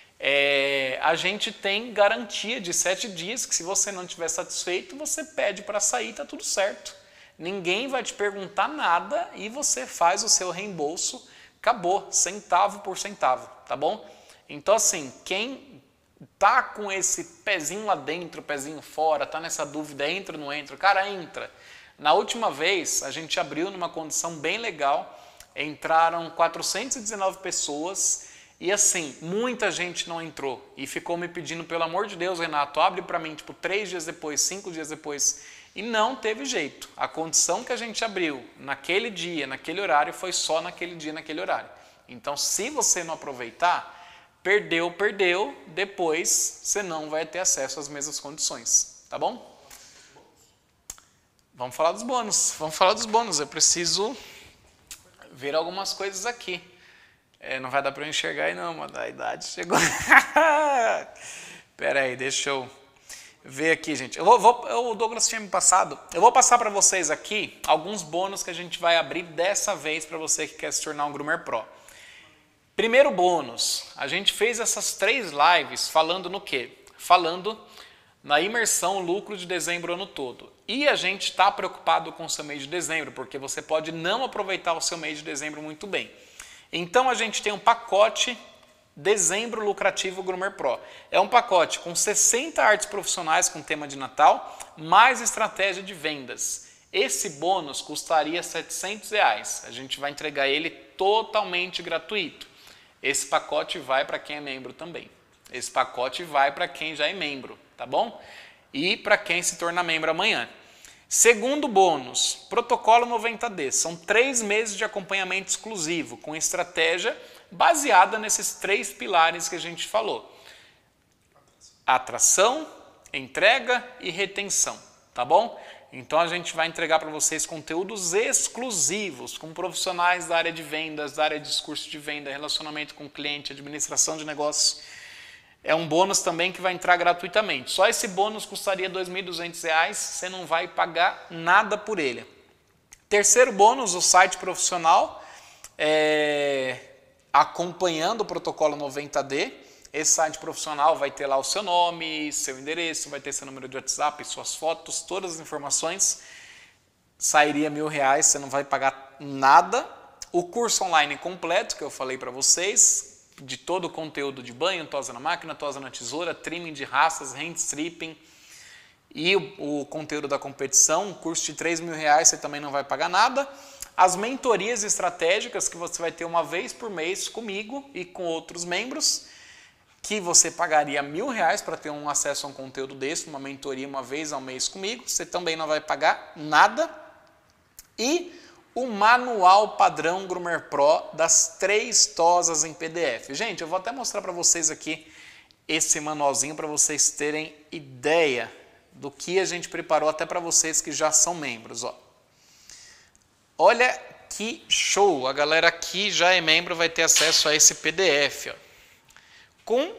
É, a gente tem garantia de sete dias que se você não estiver satisfeito, você pede para sair, tá tudo certo. Ninguém vai te perguntar nada e você faz o seu reembolso, acabou, centavo por centavo, tá bom? Então assim, quem tá com esse pezinho lá dentro, pezinho fora, tá nessa dúvida, entra ou não entra, cara, entra. Na última vez, a gente abriu numa condição bem legal, entraram quatrocentas e dezenove pessoas. E assim, muita gente não entrou e ficou me pedindo, pelo amor de Deus, Renato, abre para mim, tipo, três dias depois, cinco dias depois. E não teve jeito. A condição que a gente abriu naquele dia, naquele horário, foi só naquele dia, naquele horário. Então, se você não aproveitar, perdeu, perdeu, depois você não vai ter acesso às mesmas condições, tá bom? Vamos falar dos bônus, vamos falar dos bônus. Eu preciso ver algumas coisas aqui. É, não vai dar para eu enxergar aí não, mano, a idade chegou. Pera aí, deixa eu ver aqui, gente. Eu vou, vou, o Douglas tinha me passado. Eu vou passar para vocês aqui alguns bônus que a gente vai abrir dessa vez para você que quer se tornar um Groomer Pro. Primeiro bônus, a gente fez essas três lives falando no quê? Falando na imersão lucro de dezembro ano todo. E a gente está preocupado com o seu mês de dezembro, porque você pode não aproveitar o seu mês de dezembro muito bem. Então a gente tem um pacote Dezembro Lucrativo Groomer Pro. É um pacote com sessenta artes profissionais com tema de Natal, mais estratégia de vendas. Esse bônus custaria setecentos reais. A gente vai entregar ele totalmente gratuito. Esse pacote vai para quem é membro também. Esse pacote vai para quem já é membro, tá bom? E para quem se torna membro amanhã. Segundo bônus, protocolo noventa D. São três meses de acompanhamento exclusivo, com estratégia baseada nesses três pilares que a gente falou. Atração, entrega e retenção, tá bom? Então a gente vai entregar para vocês conteúdos exclusivos, com profissionais da área de vendas, da área de discurso de venda, relacionamento com o cliente, administração de negócios. É um bônus também que vai entrar gratuitamente. Só esse bônus custaria dois mil e duzentos reais, você não vai pagar nada por ele. Terceiro bônus, o site profissional, é, acompanhando o protocolo noventa D. Esse site profissional vai ter lá o seu nome, seu endereço, vai ter seu número de WhatsApp, suas fotos, todas as informações. Sairia mil reais, você não vai pagar nada. O curso online completo que eu falei para vocês, de todo o conteúdo de banho, tosa na máquina, tosa na tesoura, trimming de raças, hand stripping e o, o conteúdo da competição, um curso de três mil reais, você também não vai pagar nada. As mentorias estratégicas que você vai ter uma vez por mês comigo e com outros membros, que você pagaria mil reais para ter um acesso a um conteúdo desse, uma mentoria uma vez ao mês comigo, você também não vai pagar nada. E o manual padrão Groomer Pro das três tosas em P D F. Gente, eu vou até mostrar para vocês aqui esse manualzinho para vocês terem ideia do que a gente preparou até para vocês que já são membros. Ó. olha que show! A galera aqui já é membro, vai ter acesso a esse P D F, ó, com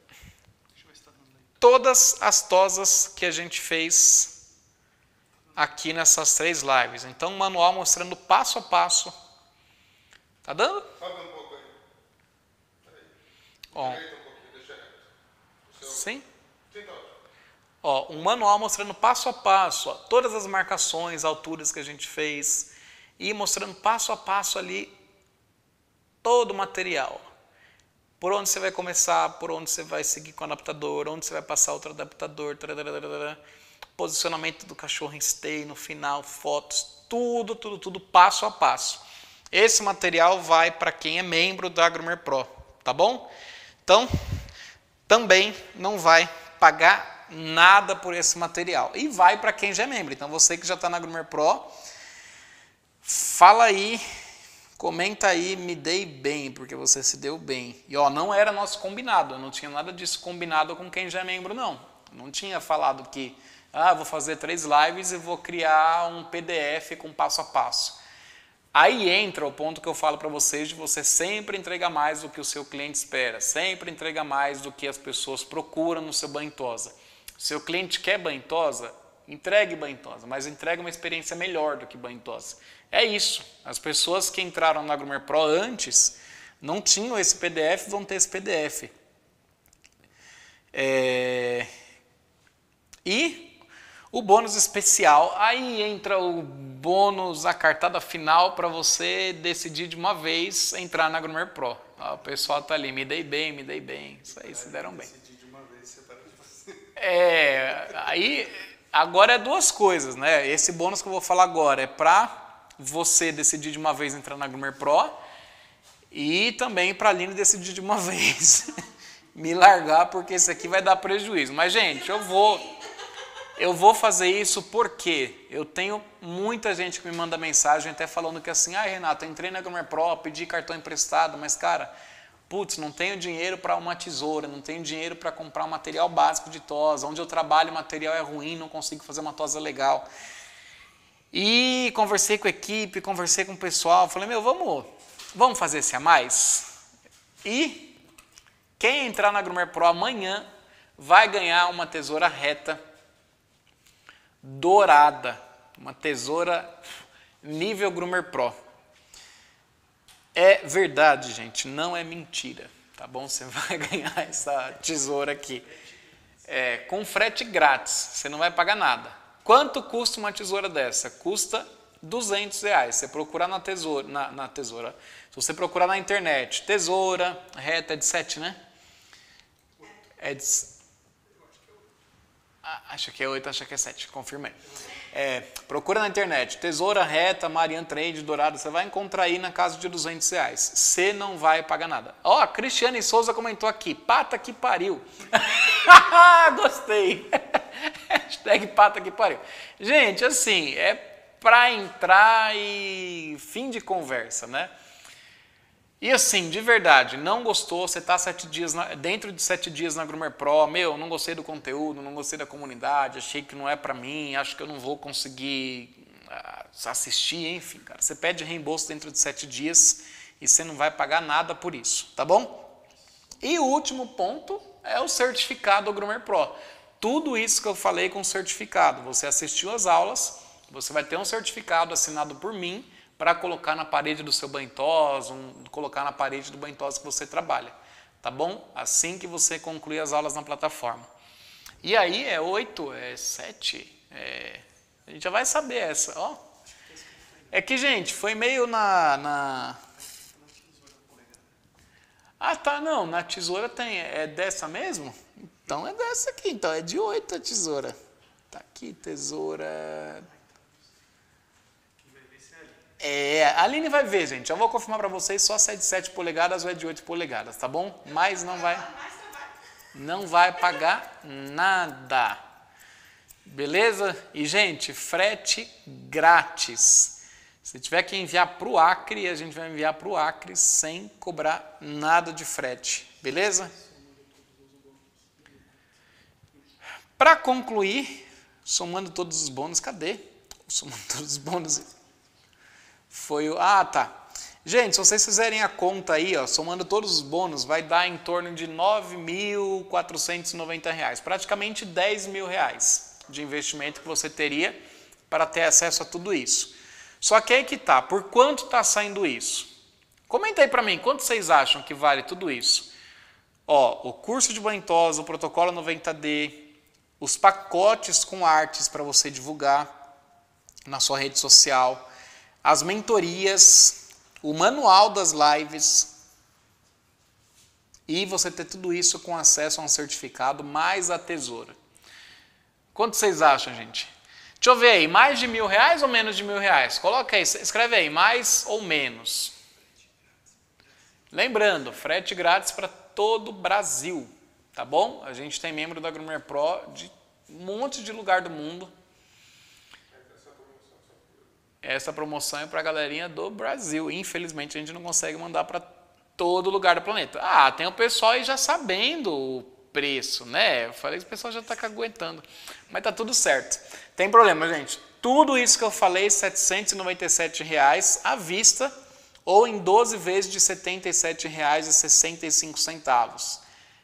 todas as tosas que a gente fez aqui nessas três lives. Então, um manual mostrando passo a passo. Tá dando? Sobe um pouco aí. Aí. Ó, Direita um pouquinho, deixa reto. O seu- sim? Sim, tá ótimo. Ó, um manual mostrando passo a passo, ó, todas as marcações, alturas que a gente fez e mostrando passo a passo ali todo o material. Por onde você vai começar, por onde você vai seguir com o adaptador, onde você vai passar outro adaptador, tararara, posicionamento do cachorro em stay no final, fotos, tudo, tudo, tudo passo a passo. Esse material vai para quem é membro da Groomer Pro, tá bom? Então, também não vai pagar nada por esse material. E vai para quem já é membro. Então, você que já está na Groomer Pro, fala aí, comenta aí, me dei bem, porque você se deu bem. E ó, não era nosso combinado, eu não tinha nada disso combinado com quem já é membro, não. Eu não tinha falado que, ah, vou fazer três lives e vou criar um P D F com passo a passo. Aí entra o ponto que eu falo para vocês de você sempre entregar mais do que o seu cliente espera, sempre entregar mais do que as pessoas procuram no seu banho tosa. Seu cliente quer banho tosa, entregue banho tosa, mas entregue uma experiência melhor do que banho tosa. É isso. As pessoas que entraram na Groomer Pro antes não tinham esse P D F, vão ter esse P D F. É... E o bônus especial, aí entra o bônus, a cartada final para você decidir de uma vez entrar na Groomer Pro. Ó, o pessoal tá ali, me dei bem, me dei bem, isso aí, se deram bem. Decidir de uma vez, você para de fazer. É, aí, agora é duas coisas, né? Esse bônus que eu vou falar agora é para você decidir de uma vez entrar na Groomer Pro e também para a Aline decidir de uma vez me largar, porque esse aqui vai dar prejuízo. Mas, gente, eu vou... Eu vou fazer isso porque eu tenho muita gente que me manda mensagem até falando que assim, ah, Renato, eu entrei na Groomer Pro, pedi cartão emprestado, mas cara, putz, não tenho dinheiro para uma tesoura, não tenho dinheiro para comprar um material básico de tosa, onde eu trabalho o material é ruim, não consigo fazer uma tosa legal. E conversei com a equipe, conversei com o pessoal, falei, meu, vamos, vamos fazer esse a mais? E quem entrar na Groomer Pro amanhã vai ganhar uma tesoura reta dourada, uma tesoura nível Groomer Pro. É verdade, gente, não é mentira, tá bom? Você vai ganhar essa tesoura aqui, é, com frete grátis, você não vai pagar nada. Quanto custa uma tesoura dessa? Custa duzentos reais. Você procurar na tesoura, na, na tesoura, se você procurar na internet, tesoura reta é de sete, né? É de Ah, acho que é oito, acho que é sete, confirmei. É, procura na internet, tesoura reta, Marian Trade, dourado, você vai encontrar aí na casa de duzentos reais. Você não vai pagar nada. Ó, a Cristiane Souza comentou aqui, pata que pariu. Gostei. Hashtag pata que pariu. Gente, assim, é pra entrar e fim de conversa, né? E assim, de verdade, não gostou, você está sete dias na, dentro de sete dias na Groomer Pro, meu, não gostei do conteúdo, não gostei da comunidade, achei que não é para mim, acho que eu não vou conseguir uh, assistir, enfim, cara. Você pede reembolso dentro de sete dias e você não vai pagar nada por isso, tá bom? E o último ponto é o certificado do Groomer Pro. Tudo isso que eu falei com certificado, você assistiu às aulas, você vai ter um certificado assinado por mim, para colocar na parede do seu banho tosa, um, colocar na parede do banho tosa que você trabalha, tá bom? Assim que você concluir as aulas na plataforma. E aí é oito, é sete, é... a gente já vai saber essa, ó. É que, gente, foi meio na... na... Ah, tá, não, na tesoura tem, é dessa mesmo? Então é dessa aqui, então é de oito a tesoura. Tá aqui, tesoura... É, a Aline vai ver, gente. Eu vou confirmar para vocês só se é de sete polegadas ou é de oito polegadas, tá bom? Mas não vai, não vai pagar nada. Beleza? E, gente, frete grátis. Se tiver que enviar para o Acre, a gente vai enviar para o Acre sem cobrar nada de frete. Beleza? Para concluir, somando todos os bônus, cadê? Somando todos os bônus... Foi o... Ah, tá. Gente, se vocês fizerem a conta aí, ó, somando todos os bônus, vai dar em torno de nove mil quatrocentos e noventa reais. Praticamente dez mil reais de investimento que você teria para ter acesso a tudo isso. Só que aí que tá, por quanto está saindo isso? Comenta aí para mim, quanto vocês acham que vale tudo isso? Ó, o curso de banho e tosa, o protocolo noventa D, os pacotes com artes para você divulgar na sua rede social, as mentorias, o manual das lives e você ter tudo isso com acesso a um certificado mais a tesoura. Quanto vocês acham, gente? Deixa eu ver aí, mais de mil reais ou menos de mil reais? Coloca aí, escreve aí, mais ou menos. Lembrando, frete grátis para todo o Brasil, tá bom? A gente tem membro da Groomer Pro de um monte de lugar do mundo. Essa promoção é para a galerinha do Brasil. Infelizmente, a gente não consegue mandar para todo lugar do planeta. Ah, tem o pessoal aí já sabendo o preço, né? Eu falei que o pessoal já está aguentando. Mas tá tudo certo. Tem problema, gente. Tudo isso que eu falei, setecentos e noventa e sete reais à vista ou em doze vezes de setenta e sete reais e sessenta e cinco centavos.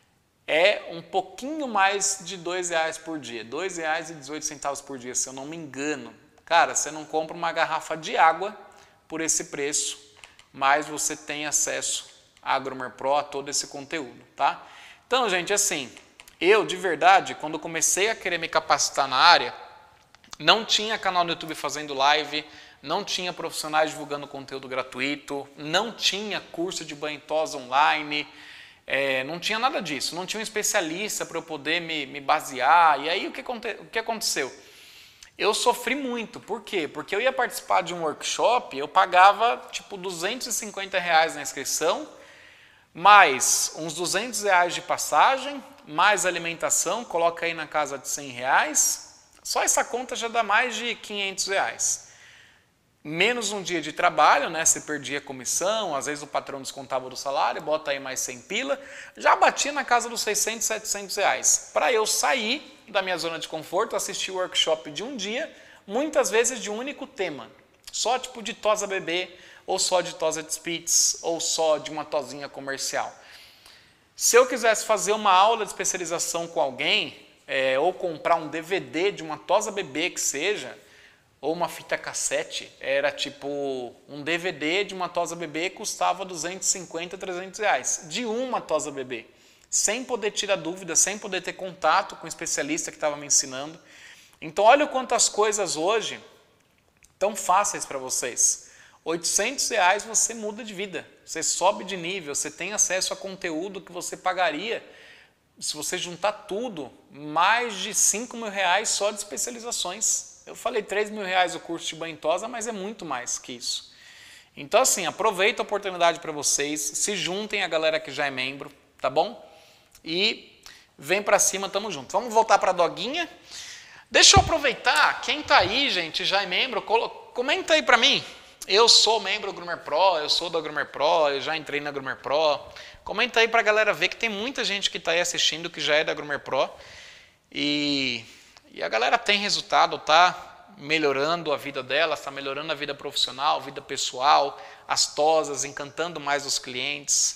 É um pouquinho mais de dois reais por dia. dois reais e dezoito centavos por dia, se eu não me engano. Cara, você não compra uma garrafa de água por esse preço, mas você tem acesso à Groomer Pro, a todo esse conteúdo, tá? Então, gente, assim, eu, de verdade, quando comecei a querer me capacitar na área, não tinha canal no YouTube fazendo live, não tinha profissionais divulgando conteúdo gratuito, não tinha curso de banho e tosa online, é, não tinha nada disso, não tinha um especialista para eu poder me, me basear. E aí, o que, o que aconteceu? Eu sofri muito. Por quê? Porque eu ia participar de um workshop, eu pagava tipo duzentos e cinquenta reais na inscrição, mais uns duzentos reais de passagem, mais alimentação, coloca aí na casa de cem reais. Só essa conta já dá mais de quinhentos reais. Menos um dia de trabalho, né? Você perdia a comissão, às vezes o patrão descontava do salário, bota aí mais cem pila, já batia na casa dos seiscentos, setecentos reais. Para eu sair da minha zona de conforto, assistir o workshop de um dia, muitas vezes de um único tema. Só tipo de tosa bebê, ou só de tosa de spitz, ou só de uma tosinha comercial. Se eu quisesse fazer uma aula de especialização com alguém, é, ou comprar um D V D de uma tosa bebê que seja, ou uma fita cassete, era tipo um D V D de uma tosa bebê custava duzentos e cinquenta, trezentos reais, de uma tosa bebê. Sem poder tirar dúvida, sem poder ter contato com o especialista que estava me ensinando. Então, olha o quanto as coisas hoje tão fáceis para vocês. oitocentos reais você muda de vida, você sobe de nível, você tem acesso a conteúdo que você pagaria, se você juntar tudo, mais de cinco mil reais só de especializações. Eu falei três mil reais o curso de banho e tosa, mas é muito mais que isso. Então, assim, aproveita a oportunidade para vocês, se juntem a galera que já é membro, tá bom? E vem pra cima, tamo junto. Vamos voltar pra doguinha. Deixa eu aproveitar, quem tá aí, gente, já é membro, comenta aí pra mim. Eu sou membro do Groomer Pro, eu sou da Groomer Pro, eu já entrei na Groomer Pro. Comenta aí pra galera ver que tem muita gente que tá aí assistindo que já é da Groomer Pro. E, e a galera tem resultado, tá melhorando a vida dela, tá melhorando a vida profissional, a vida pessoal, as tosas, encantando mais os clientes.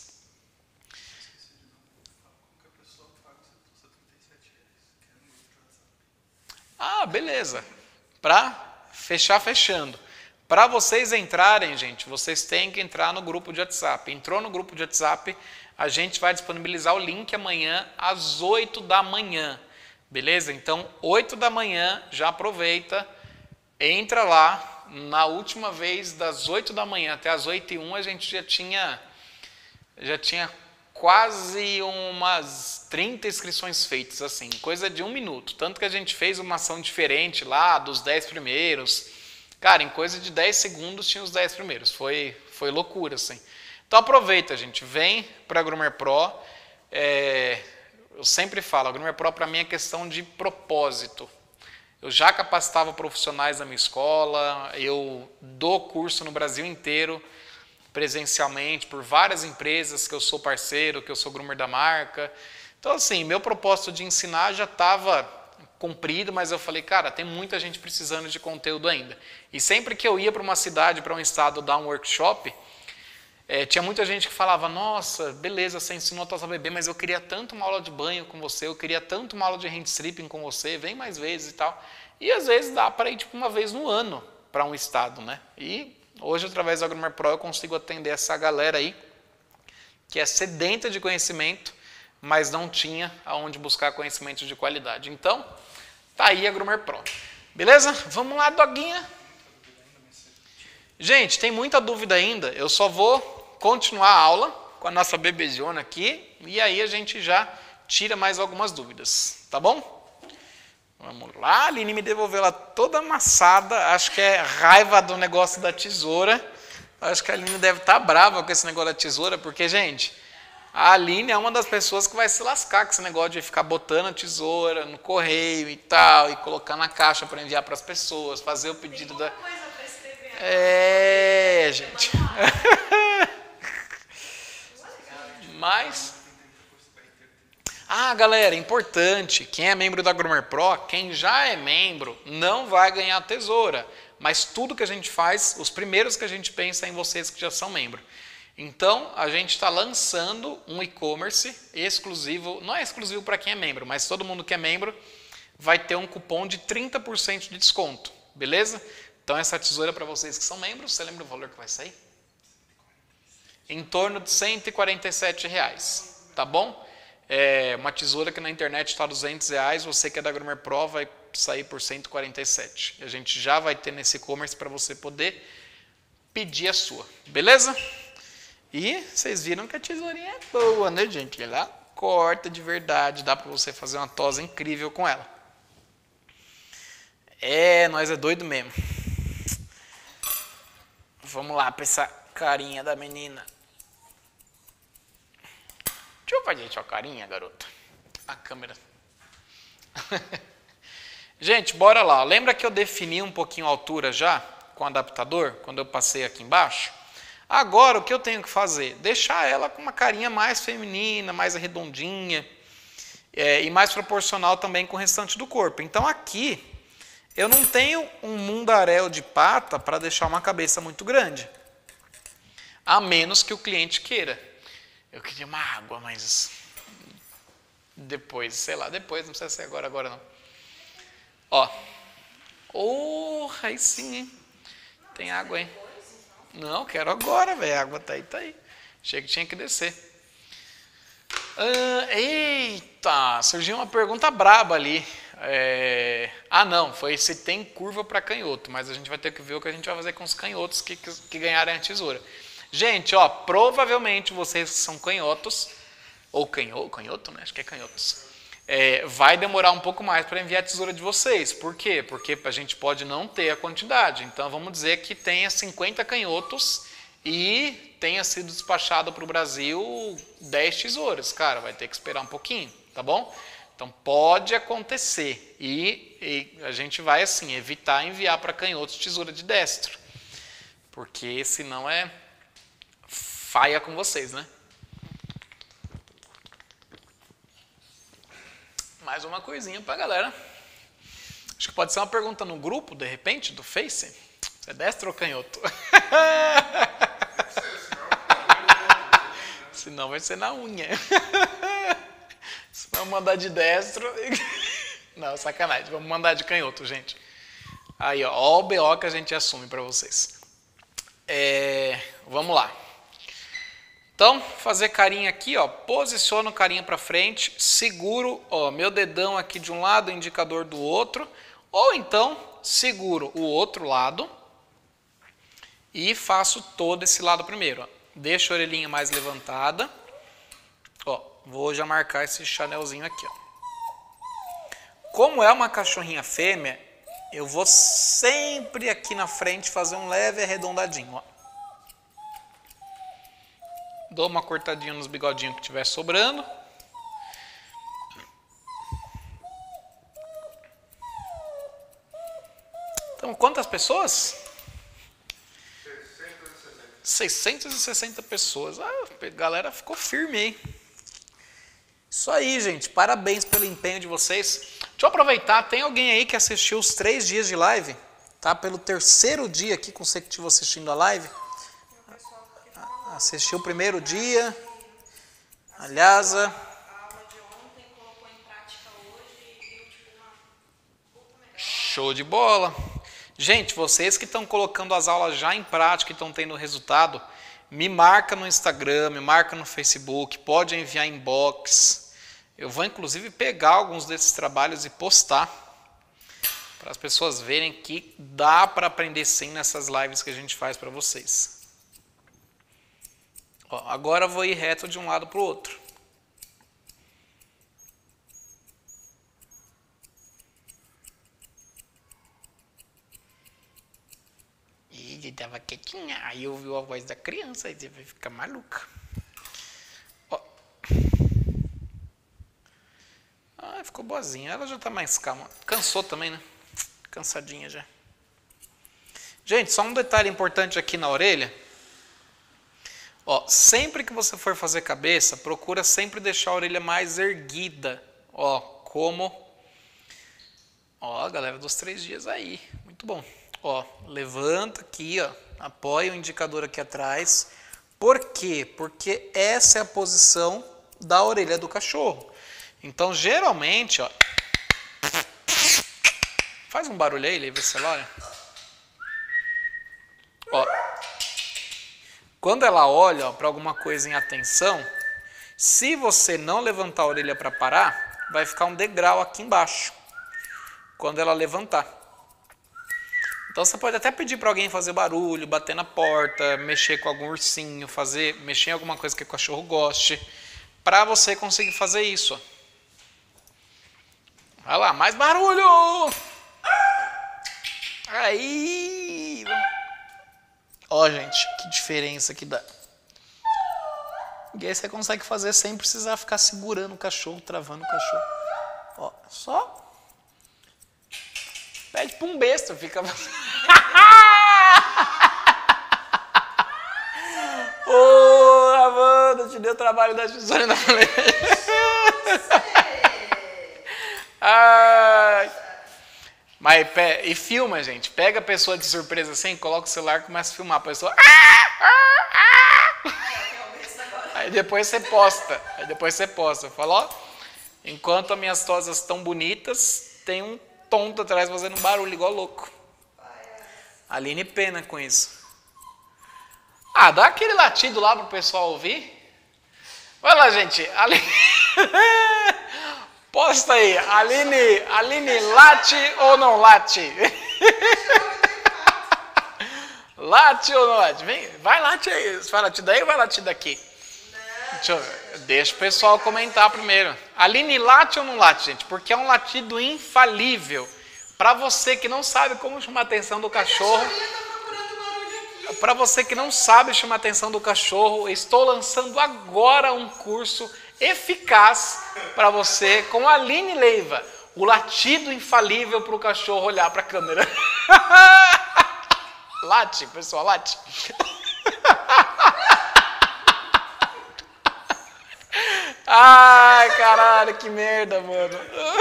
Ah, beleza. Para fechar, fechando. Para vocês entrarem, gente, vocês têm que entrar no grupo de WhatsApp. Entrou no grupo de WhatsApp, a gente vai disponibilizar o link amanhã às oito da manhã. Beleza? Então, oito da manhã, já aproveita, entra lá. Na última vez, das oito da manhã até as oito e um, a gente já tinha, já tinha quase umas trinta inscrições feitas, assim, coisa de um minuto. Tanto que a gente fez uma ação diferente lá, dos dez primeiros. Cara, em coisa de dez segundos tinha os dez primeiros. Foi, foi loucura, assim. Então aproveita, gente. Vem para a Groomer Pro. É, eu sempre falo, a Groomer Pro para mim é questão de propósito. Eu já capacitava profissionais na minha escola, eu dou curso no Brasil inteiro, presencialmente, por várias empresas que eu sou parceiro, que eu sou groomer da marca. Então, assim, meu propósito de ensinar já estava comprido, mas eu falei, cara, tem muita gente precisando de conteúdo ainda. E sempre que eu ia para uma cidade, para um estado dar um workshop, é, tinha muita gente que falava, nossa, beleza, você ensinou a tosse a bebê, mas eu queria tanto uma aula de banho com você, eu queria tanto uma aula de hand stripping com você, vem mais vezes e tal. E às vezes dá para ir tipo uma vez no ano para um estado, né? E hoje, através do Agromar Pro, eu consigo atender essa galera aí, que é sedenta de conhecimento, mas não tinha aonde buscar conhecimento de qualidade. Então, tá aí a Agromar Pro. Beleza? Vamos lá, doguinha. Gente, tem muita dúvida ainda. Eu só vou continuar a aula com a nossa bebezona aqui e aí a gente já tira mais algumas dúvidas, tá bom? Vamos lá, a Aline me devolveu ela toda amassada, acho que é raiva do negócio da tesoura. Acho que a Aline deve estar brava com esse negócio da tesoura, porque, gente, a Aline é uma das pessoas que vai se lascar com esse negócio de ficar botando a tesoura no correio e tal, e colocar na caixa para enviar para as pessoas, fazer o pedido da... Coisa pra escrever. É, gente. Mas... Ah, galera, importante, quem é membro da Agromar Pro, quem já é membro, não vai ganhar tesoura. Mas tudo que a gente faz, os primeiros que a gente pensa é em vocês que já são membros. Então, a gente está lançando um e-commerce exclusivo, não é exclusivo para quem é membro, mas todo mundo que é membro vai ter um cupom de trinta por cento de desconto, beleza? Então, essa tesoura para vocês que são membros, você lembra o valor que vai sair? Em torno de cento e quarenta e sete reais, tá bom? É uma tesoura que na internet está duzentos reais, você que é da Agromar Pro vai sair por cento e quarenta e sete. A gente já vai ter nesse e-commerce para você poder pedir a sua, beleza? E vocês viram que a tesourinha é boa, né, gente? Ela corta de verdade, dá para você fazer uma tosa incrível com ela. É, nós é doido mesmo. Vamos lá para essa carinha da menina. Deixa eu fazer sua carinha, garota. A câmera. Gente, bora lá. Lembra que eu defini um pouquinho a altura já com o adaptador, quando eu passei aqui embaixo? Agora, o que eu tenho que fazer? Deixar ela com uma carinha mais feminina, mais arredondinha, é, e mais proporcional também com o restante do corpo. Então, aqui, eu não tenho um mundaréu de pata para deixar uma cabeça muito grande. A menos que o cliente queira. Eu queria uma água, mas depois, sei lá, depois, não precisa ser agora, agora não. Ó. Oh, aí sim, hein? Tem água, hein? Não, quero agora, velho. A água tá aí, tá aí. Achei que tinha que descer. Ah, eita, surgiu uma pergunta braba ali. É... Ah, não, foi se tem curva para canhoto, mas a gente vai ter que ver o que a gente vai fazer com os canhotos que, que, que ganharem a tesoura. Gente, ó, provavelmente vocês que são canhotos, ou canhoto, canhoto, né? Acho que é canhotos. É, vai demorar um pouco mais para enviar a tesoura de vocês. Por quê? Porque a gente pode não ter a quantidade. Então, vamos dizer que tenha cinquenta canhotos e tenha sido despachado para o Brasil dez tesouras. Cara, vai ter que esperar um pouquinho, tá bom? Então, pode acontecer. E, e a gente vai, assim, evitar enviar para canhotos tesoura de destro. Porque senão é... faia com vocês, né? Mais uma coisinha pra galera. Acho que pode ser uma pergunta no grupo, de repente, do Face. Você é destro ou canhoto? Senão vai ser na unha. Se não mandar de destro... Não, sacanagem. Vamos mandar de canhoto, gente. Aí, ó. Ó o B O que a gente assume pra vocês. É, vamos lá. Então, fazer carinha aqui, ó, posiciono o carinha para frente, seguro, ó, meu dedão aqui de um lado, o indicador do outro, ou então seguro o outro lado e faço todo esse lado primeiro. Ó. Deixo a orelhinha mais levantada, ó, vou já marcar esse chanelzinho aqui, ó. Como é uma cachorrinha fêmea, eu vou sempre aqui na frente fazer um leve arredondadinho, ó. Dou uma cortadinha nos bigodinhos que estiver sobrando. Então, quantas pessoas? seiscentas e sessenta pessoas. Ah, a galera ficou firme, hein? Isso aí, gente. Parabéns pelo empenho de vocês. Deixa Deixa eu aproveitar, tem alguém aí que assistiu os três dias de live? Tá pelo terceiro dia aqui consecutivo assistindo a live? Assistiu o primeiro dia. Aliás, A aula de ontem colocou em prática hoje e deu tipo uma puta melhor. show de bola. Gente, vocês que estão colocando as aulas já em prática e estão tendo resultado, me marca no Instagram, me marca no Facebook, pode enviar inbox. Eu vou inclusive pegar alguns desses trabalhos e postar para as pessoas verem que dá para aprender sim nessas lives que a gente faz para vocês. Ó, agora eu vou ir reto de um lado para o outro. E ele tava quietinha, aí ouviu a voz da criança, aí você vai ficar maluca. Ó. Ah, ficou boazinha. Ela já tá mais calma. Cansou também, né? Cansadinha já. Gente, só um detalhe importante aqui na orelha. Ó, sempre que você for fazer cabeça, procura sempre deixar a orelha mais erguida. Ó, como... Ó, a galera dos três dias aí. Muito bom. Ó, levanta aqui, ó. Apoia o indicador aqui atrás. Por quê? Porque essa é a posição da orelha do cachorro. Então, geralmente, ó... Faz um barulho aí, Lívia, sei lá. Ó... Quando ela olha para alguma coisa em atenção, se você não levantar a orelha para parar, vai ficar um degrau aqui embaixo, quando ela levantar. Então você pode até pedir para alguém fazer barulho, bater na porta, mexer com algum ursinho, fazer, mexer em alguma coisa que o cachorro goste, para você conseguir fazer isso. Vai lá, mais barulho! Aí... Ó, gente, que diferença que dá. E aí você consegue fazer sem precisar ficar segurando o cachorro, travando o cachorro. Ó, só pede pra um besta, fica... Ô, Amanda, te deu trabalho da tesoura na frente. Ai... Mas, e filma, gente. Pega a pessoa de surpresa assim, coloca o celular e começa a filmar. A pessoa... Aí depois você posta. Aí depois você posta. Fala, ó, enquanto as minhas tosas estão bonitas, tem um tonto atrás fazendo barulho igual louco. Aline pena com isso. Ah, dá aquele latido lá pro pessoal ouvir. Vai lá, gente. Aline... Posta aí, Aline, Aline, late ou não late? Late ou não late? Vem, vai late aí. Você vai latir daí ou vai latir daqui? Deixa, eu, deixa o pessoal comentar primeiro. Aline, late ou não late, gente? Porque é um latido infalível. Para você que não sabe como chamar a atenção do cachorro... Para você que não sabe chamar a atenção do cachorro, estou lançando agora um curso eficaz para você com a Aline Leiva, o latido infalível para o cachorro olhar para a câmera. Late, pessoal, late. Ai, caralho, que merda, mano.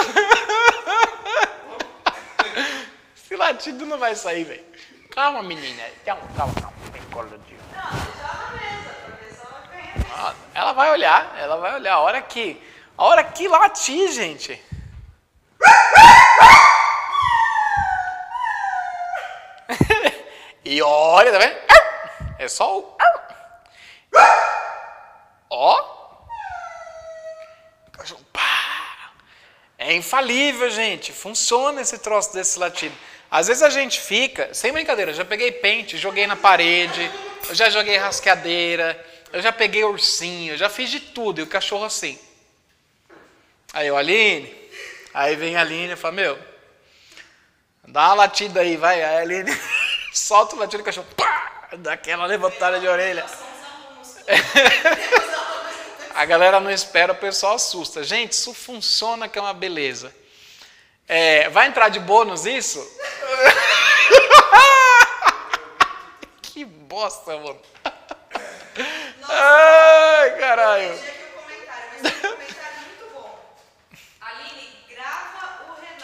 Esse latido não vai sair, velho. Calma, menina. Calma, calma, calma. Vem, cola de... Não, deixa na mesa, pra ver se ela vai ganhar. Ah, ela vai olhar, ela vai olhar. A hora que, a hora que latir, gente. E olha, tá vendo? É só o... Ó. É infalível, gente. Funciona esse troço desse latido. Às vezes a gente fica, sem brincadeira, eu já peguei pente, joguei na parede, eu já joguei rasqueadeira, eu já peguei ursinho, eu já fiz de tudo, e o cachorro assim. Aí eu, Aline, aí vem a Aline e fala, meu, dá uma latida aí, vai. Aí a Aline solta o latido do cachorro, pá, dá aquela levantada de orelha. A galera não espera, o pessoal assusta. Gente, isso funciona que é uma beleza. É, vai entrar de bônus isso? Que bosta, mano. Nossa, ai, caralho. deixa aqui o comentário, mas tem um comentário muito bom. Aline, grava o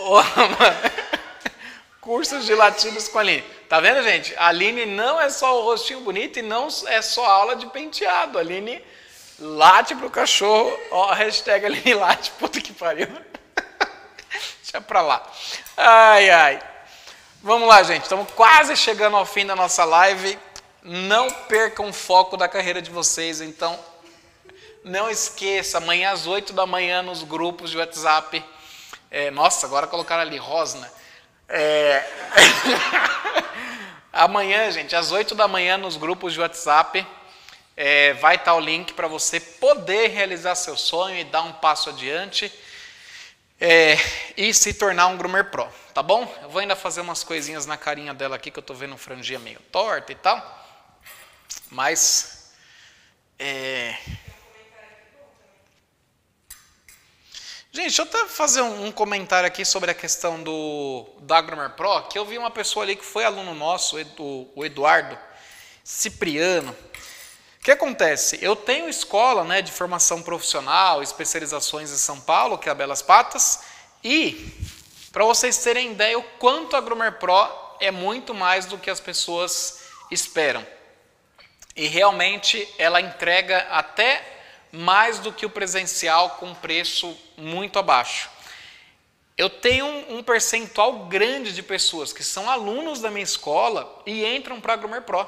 Ô, mano. Cursos de latidos com a Aline. Tá vendo, gente? A Aline não é só o rostinho bonito e não é só aula de penteado. A Aline late pro cachorro. Ó, a hashtag Aline late. Puta que pariu. Deixa pra lá. Ai, ai. Vamos lá, gente. Estamos quase chegando ao fim da nossa live. Não percam o foco da carreira de vocês. Então, não esqueça. Amanhã às oito da manhã nos grupos de WhatsApp. É, nossa, agora colocaram ali Rosna. É... Amanhã, gente, às oito da manhã nos grupos de WhatsApp, é, vai estar o link para você poder realizar seu sonho e dar um passo adiante é, e se tornar um Groomer Pro, tá bom? Eu vou ainda fazer umas coisinhas na carinha dela aqui, que eu tô vendo franjinha meio torta e tal, mas é... Gente, deixa eu até fazer um, um comentário aqui sobre a questão do da Groomer Pro, que eu vi uma pessoa ali que foi aluno nosso, o, o Eduardo Cipriano. O que acontece? Eu tenho escola, né, de formação profissional, especializações em São Paulo, que é a Belas Patas, e para vocês terem ideia o quanto a Groomer Pro é muito mais do que as pessoas esperam. E realmente ela entrega até mais do que o presencial com preço muito abaixo. Eu tenho um, um percentual grande de pessoas que são alunos da minha escola e entram para a Groomer Pro.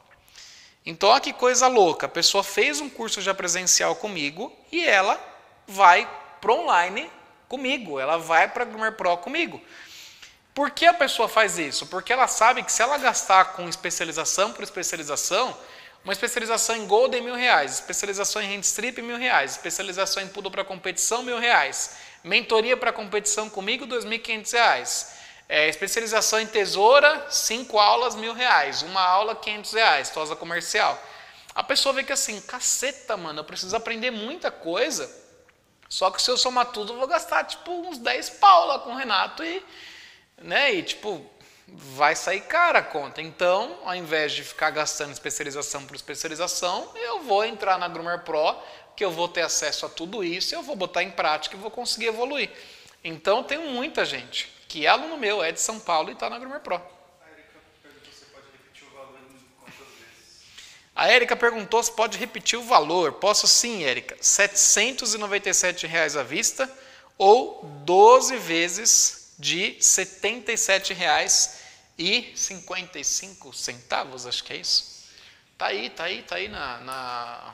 Então, olha que coisa louca. A pessoa fez um curso já presencial comigo e ela vai para online comigo. Ela vai para a Groomer Pro comigo. Por que a pessoa faz isso? Porque ela sabe que se ela gastar com especialização por especialização, uma especialização em Golden, mil reais. Especialização em Handstrip, mil reais. Especialização em Poodle para competição, mil reais. Mentoria para competição comigo, dois mil e quinhentos reais. É, especialização em tesoura, cinco aulas, mil reais. Uma aula, quinhentos reais. Tosa comercial. A pessoa vê que assim, caceta, mano, eu preciso aprender muita coisa. Só que se eu somar tudo, eu vou gastar tipo uns dez pau lá com o Renato e, né, e tipo... vai sair cara a conta. Então, ao invés de ficar gastando especialização por especialização, eu vou entrar na Groomer Pro, que eu vou ter acesso a tudo isso, eu vou botar em prática e vou conseguir evoluir. Então, tem muita gente que é aluno meu, é de São Paulo e está na Groomer Pro. A Erika perguntou se pode repetir o valor quantas vezes. A Erika perguntou se pode repetir o valor. Posso sim, Erika. setecentos e noventa e sete reais à vista ou doze vezes de setenta e sete reais e cinquenta e cinco centavos, acho que é isso. Tá aí, tá aí, tá aí na, na...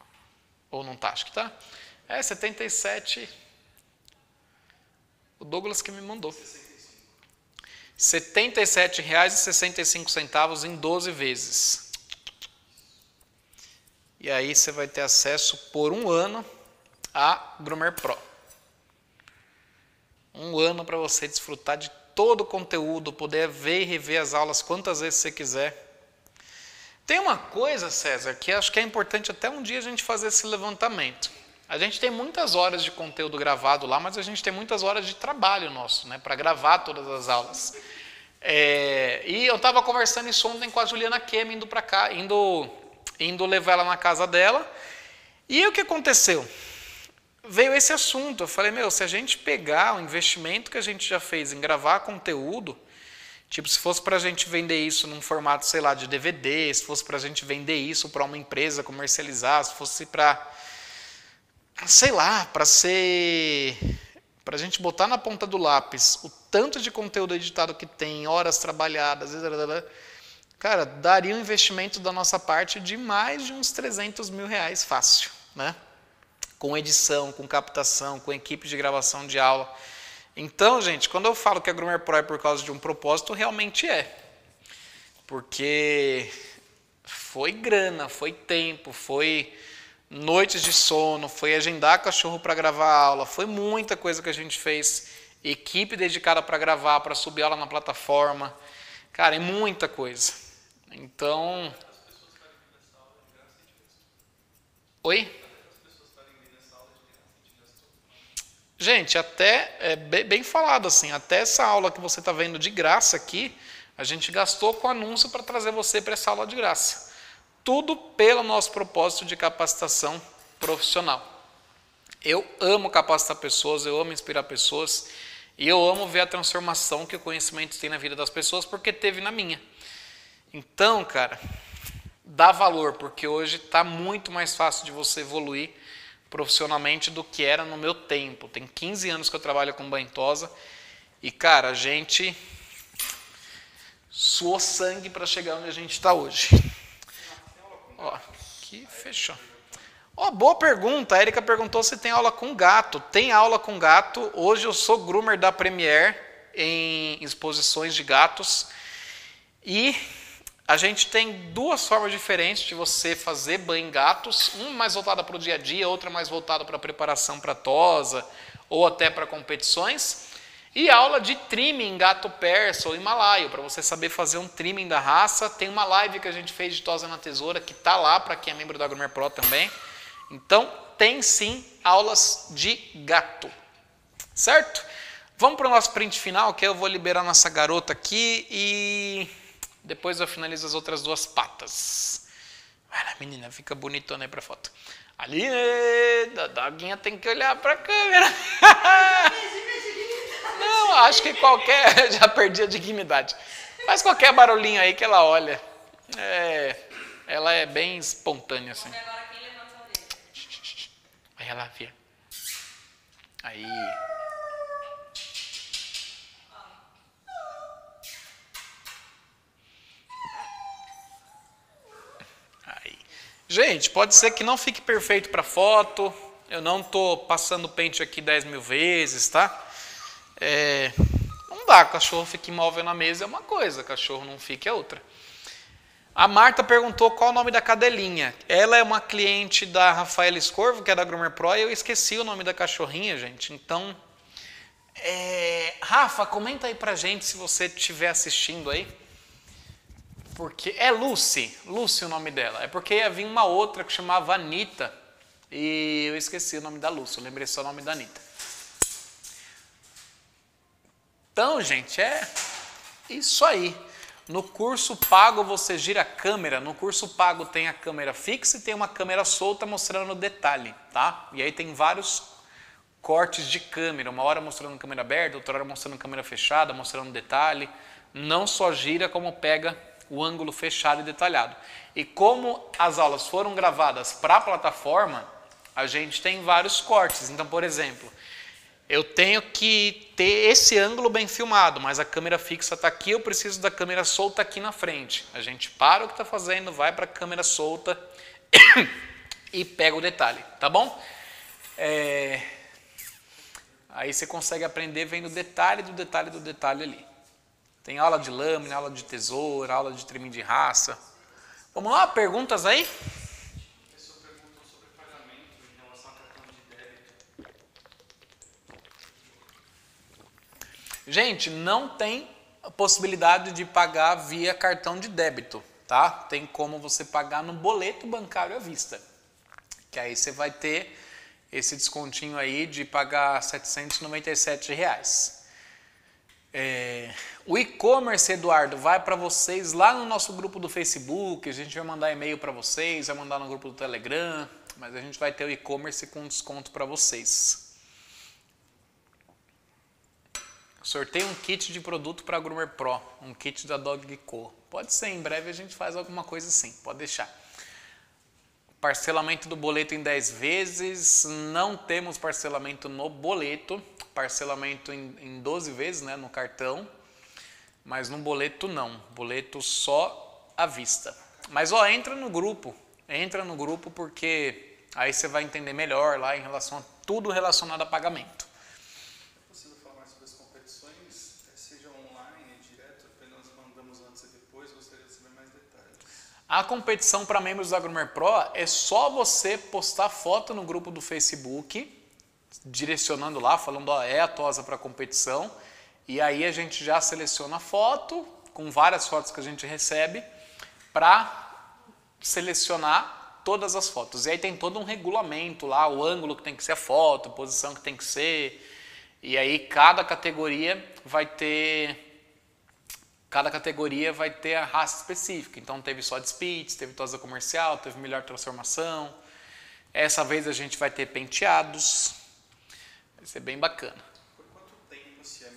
ou não tá, acho que tá. É setenta e sete. O Douglas que me mandou. setenta e sete reais e sessenta e cinco centavos em doze vezes. E aí você vai ter acesso por um ano a Groomer Pro. Um ano para você desfrutar de todo o conteúdo, poder ver e rever as aulas quantas vezes você quiser. Tem uma coisa, César, que acho que é importante até um dia a gente fazer esse levantamento. A gente tem muitas horas de conteúdo gravado lá, mas a gente tem muitas horas de trabalho nosso, né, para gravar todas as aulas. É, e eu estava conversando isso ontem com a Juliana Kemi, indo para cá, indo, indo levar ela na casa dela. E o que aconteceu? Veio esse assunto, eu falei, meu, se a gente pegar o investimento que a gente já fez em gravar conteúdo, tipo, se fosse para a gente vender isso num formato, sei lá, de D V D, se fosse para a gente vender isso para uma empresa comercializar, se fosse para, sei lá, para ser, para a gente botar na ponta do lápis o tanto de conteúdo editado que tem, horas trabalhadas, cara, daria um investimento da nossa parte de mais de uns trezentos mil reais fácil, né? Com edição, com captação, com equipe de gravação de aula. Então, gente, quando eu falo que a Groomer Pro é por causa de um propósito, realmente é. Porque foi grana, foi tempo, foi noites de sono, foi agendar cachorro para gravar aula, foi muita coisa que a gente fez. Equipe dedicada para gravar, para subir aula na plataforma. Cara, é muita coisa. Então... Oi? Gente, até, é bem falado assim, até essa aula que você está vendo de graça aqui, a gente gastou com anúncio para trazer você para essa aula de graça. Tudo pelo nosso propósito de capacitação profissional. Eu amo capacitar pessoas, eu amo inspirar pessoas, E eu amo ver a transformação que o conhecimento tem na vida das pessoas, porque teve na minha. Então, cara, dá valor, porque hoje está muito mais fácil de você evoluir profissionalmente do que era no meu tempo. Tem quinze anos que eu trabalho com banho-tosa e, cara, a gente suou sangue para chegar onde a gente está hoje. Ó, aqui fechou. Ó, boa pergunta. A Erika perguntou se tem aula com gato. Tem aula com gato. Hoje eu sou groomer da Premiere em exposições de gatos. E a gente tem duas formas diferentes de você fazer banho em gatos. Uma mais voltada para o dia a dia, outra mais voltada para a preparação para tosa ou até para competições. E aula de trimming em gato persa ou himalaio, para você saber fazer um trimming da raça. Tem uma live que a gente fez de tosa na tesoura, que está lá para quem é membro da Groomer Pro também. Então, tem sim aulas de gato, certo? Vamos para o nosso print final, que eu vou liberar nossa garota aqui e depois eu finalizo as outras duas patas. Vai lá, menina, fica bonitona aí para foto. Ali, a doguinha tem que olhar para a câmera. Não, acho que qualquer... Já perdi a dignidade. Mas qualquer barulhinho aí que ela olha. É, ela é bem espontânea, assim. Agora quem levanta a orelha? Aí ela via. Aí. Aí. Gente, pode ser que não fique perfeito para foto. Eu não tô passando pente aqui dez mil vezes, tá? É, não dá, cachorro fica imóvel na mesa é uma coisa, cachorro não fica é outra. A Marta perguntou qual o nome da cadelinha. Ela é uma cliente da Rafaela Escorvo, que é da Groomer Pro, e eu esqueci o nome da cachorrinha, gente. Então, é... Rafa, comenta aí pra gente se você estiver assistindo aí. Porque é Lucy, Lucy o nome dela. É porque ia vir uma outra que chamava Anitta, e eu esqueci o nome da Lucy, eu lembrei só o nome da Anitta. Então, gente, é isso aí. No curso pago você gira a câmera. No curso pago tem a câmera fixa e tem uma câmera solta mostrando o detalhe, tá? E aí tem vários cortes de câmera. Uma hora mostrando câmera aberta, outra hora mostrando câmera fechada, mostrando detalhe. Não só gira, como pega o ângulo fechado e detalhado. E como as aulas foram gravadas para a plataforma, a gente tem vários cortes. Então, por exemplo, eu tenho que ter esse ângulo bem filmado, mas a câmera fixa está aqui, eu preciso da câmera solta aqui na frente. A gente para o que está fazendo, vai para a câmera solta e pega o detalhe, tá bom? É... Aí você consegue aprender vendo o detalhe do detalhe do detalhe ali. Tem aula de lâmina, aula de tesoura, aula de trimming de raça. Vamos lá, perguntas aí? Gente, não tem a possibilidade de pagar via cartão de débito, tá? Tem como você pagar no boleto bancário à vista. Que aí você vai ter esse descontinho aí de pagar setecentos e noventa e sete reais. É, o e-commerce, Eduardo, vai para vocês lá no nosso grupo do Facebook, a gente vai mandar e-mail para vocês, vai mandar no grupo do Telegram, mas a gente vai ter o e-commerce com desconto para vocês. Sorteio um kit de produto para a Groomer Pro, um kit da Dog Co. Pode ser, em breve a gente faz alguma coisa assim, pode deixar. Parcelamento do boleto em dez vezes, não temos parcelamento no boleto, parcelamento em, em doze vezes, né, no cartão, mas no boleto não, boleto só à vista. Mas ó, entra no grupo, entra no grupo porque aí você vai entender melhor lá em relação a tudo relacionado a pagamento. A competição para membros da Groomer Pro é só você postar foto no grupo do Facebook, direcionando lá, falando, ó, é a tosa para competição, e aí a gente já seleciona a foto, com várias fotos que a gente recebe, para selecionar todas as fotos. E aí tem todo um regulamento lá, o ângulo que tem que ser a foto, a posição que tem que ser, e aí cada categoria vai ter... Cada categoria vai ter a raça específica. Então teve só de Spitz, teve tosa comercial, teve melhor transformação. Essa vez a gente vai ter penteados. Vai ser bem bacana. Por quanto tempo se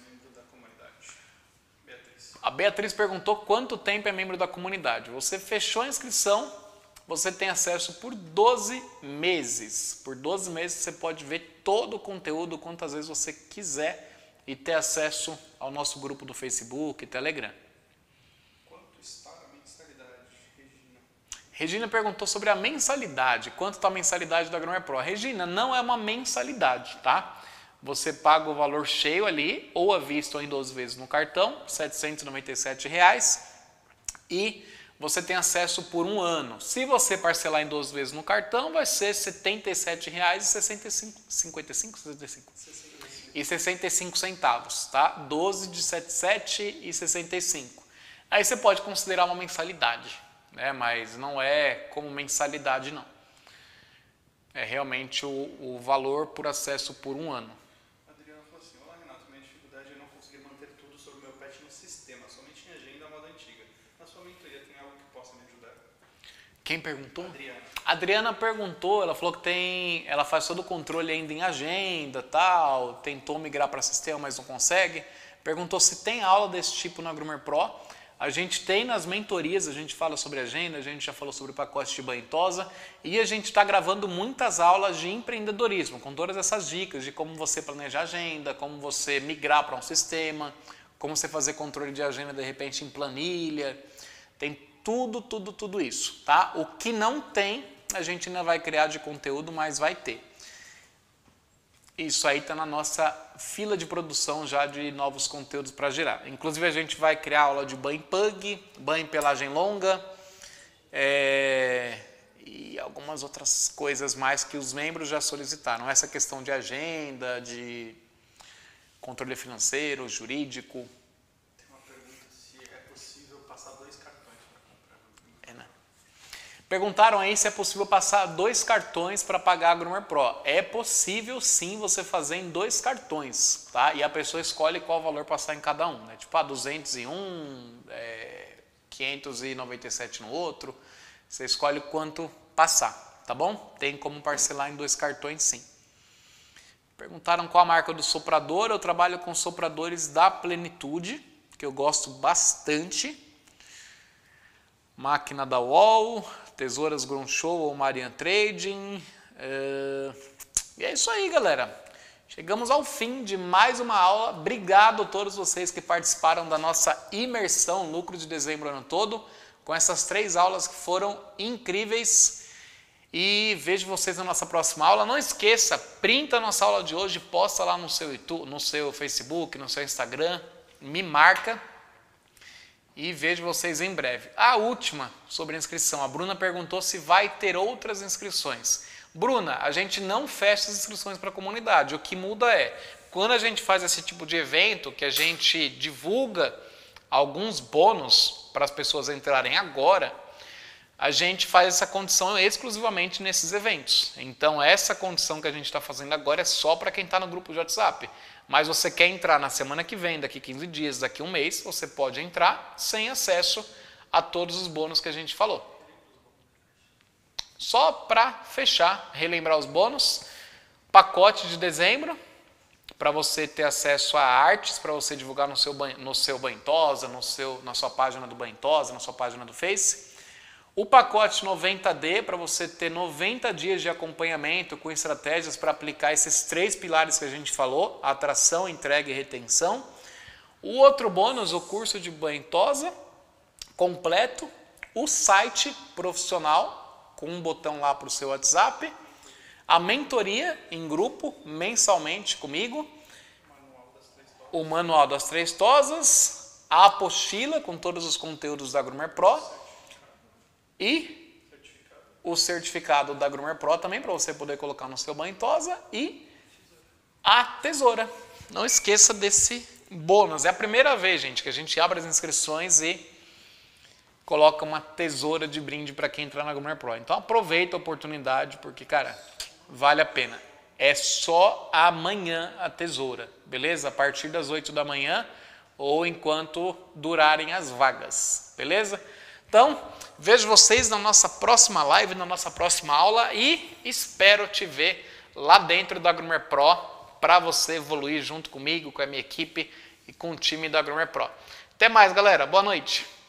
A Beatriz perguntou quanto tempo é membro da comunidade. Você fechou a inscrição, você tem acesso por doze meses. Por doze meses você pode ver todo o conteúdo quantas vezes você quiser e ter acesso ao nosso grupo do Facebook e Telegram. Quanto está a mensalidade, Regina? Regina perguntou sobre a mensalidade. Quanto está a mensalidade da Groomer Pro? Regina, não é uma mensalidade, tá? Você paga o valor cheio ali, ou à vista ou em doze vezes no cartão, setecentos e noventa e sete reais, e você tem acesso por um ano. Se você parcelar em doze vezes no cartão, vai ser setenta e sete reais e sessenta e cinco, cinquenta e cinco, sessenta e cinco? E sessenta e cinco centavos, tá? doze de setenta e sete e sessenta e cinco. Aí você pode considerar uma mensalidade, né? Mas não é como mensalidade, não. É realmente o, o valor por acesso por um ano. A Adriana falou assim, olá Renato, minha dificuldade é não conseguir manter tudo sobre o meu pet no sistema, somente em agenda à moda antiga. Na sua mentoria tem algo que possa me ajudar? Quem perguntou? Adriana. A Adriana perguntou, ela falou que tem, ela faz todo o controle ainda em agenda, tal, tentou migrar para sistema, mas não consegue. Perguntou se tem aula desse tipo na Groomer Pro. A gente tem nas mentorias, a gente fala sobre agenda, a gente já falou sobre pacote de banho e tosa, e a gente está gravando muitas aulas de empreendedorismo, com todas essas dicas de como você planejar agenda, como você migrar para um sistema, como você fazer controle de agenda de repente em planilha. Tem tudo, tudo, tudo isso, tá? O que não tem, a gente ainda vai criar de conteúdo, mas vai ter. Isso aí está na nossa fila de produção já de novos conteúdos para gerar. Inclusive a gente vai criar aula de banho pug, banho pelagem longa é, e algumas outras coisas mais que os membros já solicitaram. Essa questão de agenda, de controle financeiro, jurídico. Tem uma pergunta se é possível passar dois cartões para comprar. É, né? Perguntaram aí se é possível passar dois cartões para pagar a Groomer Pro. É possível sim você fazer em dois cartões, tá? E a pessoa escolhe qual valor passar em cada um, né? Tipo, ah, duzentos e um, é, quinhentos e noventa e sete no outro. Você escolhe quanto passar, tá bom? Tem como parcelar em dois cartões sim. Perguntaram qual a marca do soprador. Eu trabalho com sopradores da Plenitude, que eu gosto bastante. Máquina da Wall, Tesouras Ground Show ou Marian Trading. É... E é isso aí, galera. Chegamos ao fim de mais uma aula. Obrigado a todos vocês que participaram da nossa imersão Lucro de Dezembro ano todo, com essas três aulas que foram incríveis. E vejo vocês na nossa próxima aula. Não esqueça, printa a nossa aula de hoje, posta lá no seu YouTube, no seu Facebook, no seu Instagram, me marca. E vejo vocês em breve. A última sobre a inscrição. A Bruna perguntou se vai ter outras inscrições. Bruna, a gente não fecha as inscrições para a comunidade. O que muda é, quando a gente faz esse tipo de evento, que a gente divulga alguns bônus para as pessoas entrarem agora, a gente faz essa condição exclusivamente nesses eventos. Então, essa condição que a gente está fazendo agora é só para quem está no grupo de WhatsApp. Mas você quer entrar na semana que vem, daqui quinze dias, daqui um mês, você pode entrar sem acesso a todos os bônus que a gente falou. Só para fechar, relembrar os bônus, pacote de dezembro, para você ter acesso a artes, para você divulgar no seu, no seu Banhotosa, no seu, na sua página do Banhotosa, na sua página do Face. O pacote noventa D, para você ter noventa dias de acompanhamento com estratégias para aplicar esses três pilares que a gente falou, atração, entrega e retenção. O outro bônus, o curso de Banhotosa completo, o site profissional, com um botão lá para o seu WhatsApp, a mentoria em grupo, mensalmente comigo, o manual das três tosas, a apostila com todos os conteúdos da Groomer Pro, e o certificado da Groomer Pro também, para você poder colocar no seu banho tosa, e a tesoura. Não esqueça desse bônus. É a primeira vez, gente, que a gente abre as inscrições e coloca uma tesoura de brinde para quem entrar na Groomer Pro. Então aproveita a oportunidade, porque, cara, vale a pena. É só amanhã a tesoura, beleza? A partir das oito da manhã ou enquanto durarem as vagas, beleza? Então, vejo vocês na nossa próxima live, na nossa próxima aula e espero te ver lá dentro da Groomer Pro para você evoluir junto comigo, com a minha equipe e com o time da Groomer Pro. Até mais, galera. Boa noite.